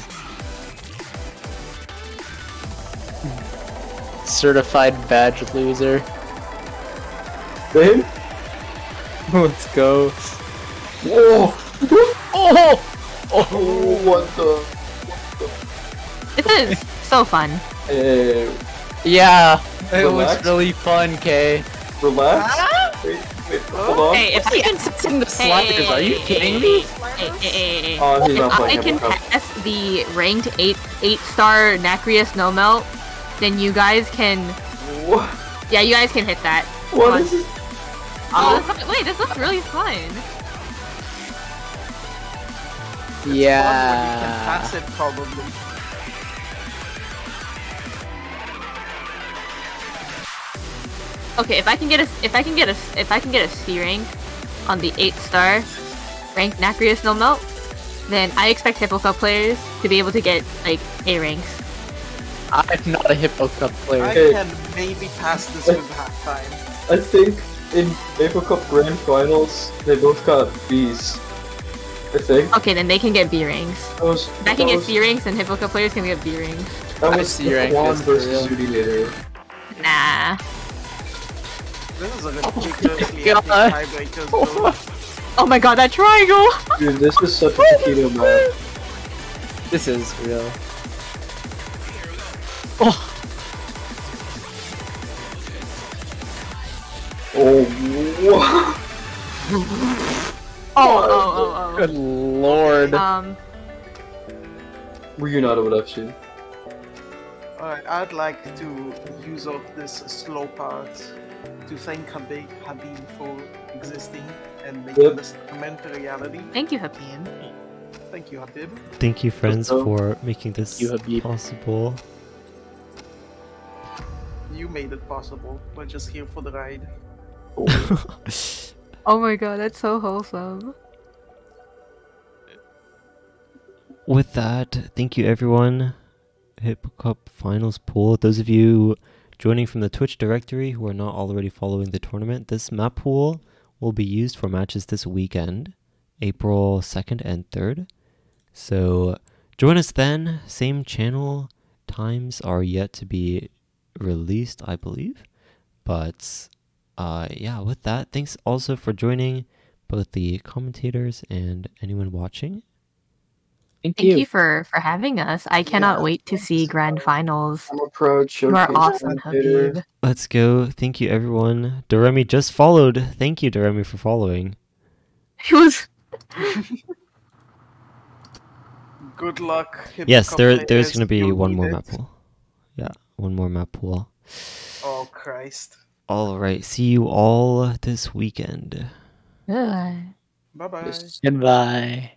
Certified badge loser. Him? Let's go. Whoa! Oh! Oh, what the? This is so fun. Hey, Yeah, it Relax. was really fun, Kay. relax. Wait, wait, hold on. Hey, if I can In the sliders, are you kidding me? Hey, hey, hey, hey. Oh, he's If not I playing can Hippo Cup. pass the ranked eight eight star Nacreous no melt, then you guys can What? yeah you guys can hit that. What Come is this? Oh, this look- wait, this looks really fun. fun when you can Yeah. pass it probably. Okay, if I can get a if I can get a if I can get a C rank on the eight star ranked Nacreous no melt, then I expect Hippo Cup players to be able to get like A ranks. I'm not a Hippo Cup player. I Okay. can maybe pass this with halftime. I think in Hippo Cup Grand Finals, they both got Bs. I think. Okay, then they can get B ranks. That was, If I can that get was, C ranks, and Hippo Cup players can get B ranks. that I was see rank Juan is for versus real. Zudilator. Nah. This is a ridiculously God. epic tiebreaker, though. Oh my god, that triangle! Dude, this is such a taquito map. This is real. Oh, what? Oh, oh, Good lord. oh, oh. Um, Reunited with F C. Alright, I'd like to use up this slow part to thank Habib, Habib for existing and making Yep. this comment a reality. thank you, Habib. Thank you, Habib. Thank you, friends, go. for making this You, Habib. possible. You made it possible. We're just here for the ride. Oh my god, that's so wholesome. With that, thank you, everyone. Hippo Cup Finals pool. Those of you joining from the Twitch directory who are not already following the tournament, this map pool will be used for matches this weekend, April second and third. So join us then. Same channel. Times are yet to be released, I believe. But uh, yeah, with that, thanks also for joining both the commentators and anyone watching. Thank, Thank you. you for for having us. I cannot Yeah, wait to see grand finals. I'm a proud You are showcase awesome, commentator. Habib. Let's go. Thank you, everyone. Doremi just followed. Thank you, Doremi, for following. It was Good luck. Hippo Yes, Cup there there's players. going to be You one need more it. map pool. Yeah, one more map pool. Oh, Christ. All right. See you all this weekend. good. Bye-bye. Yes. Goodbye.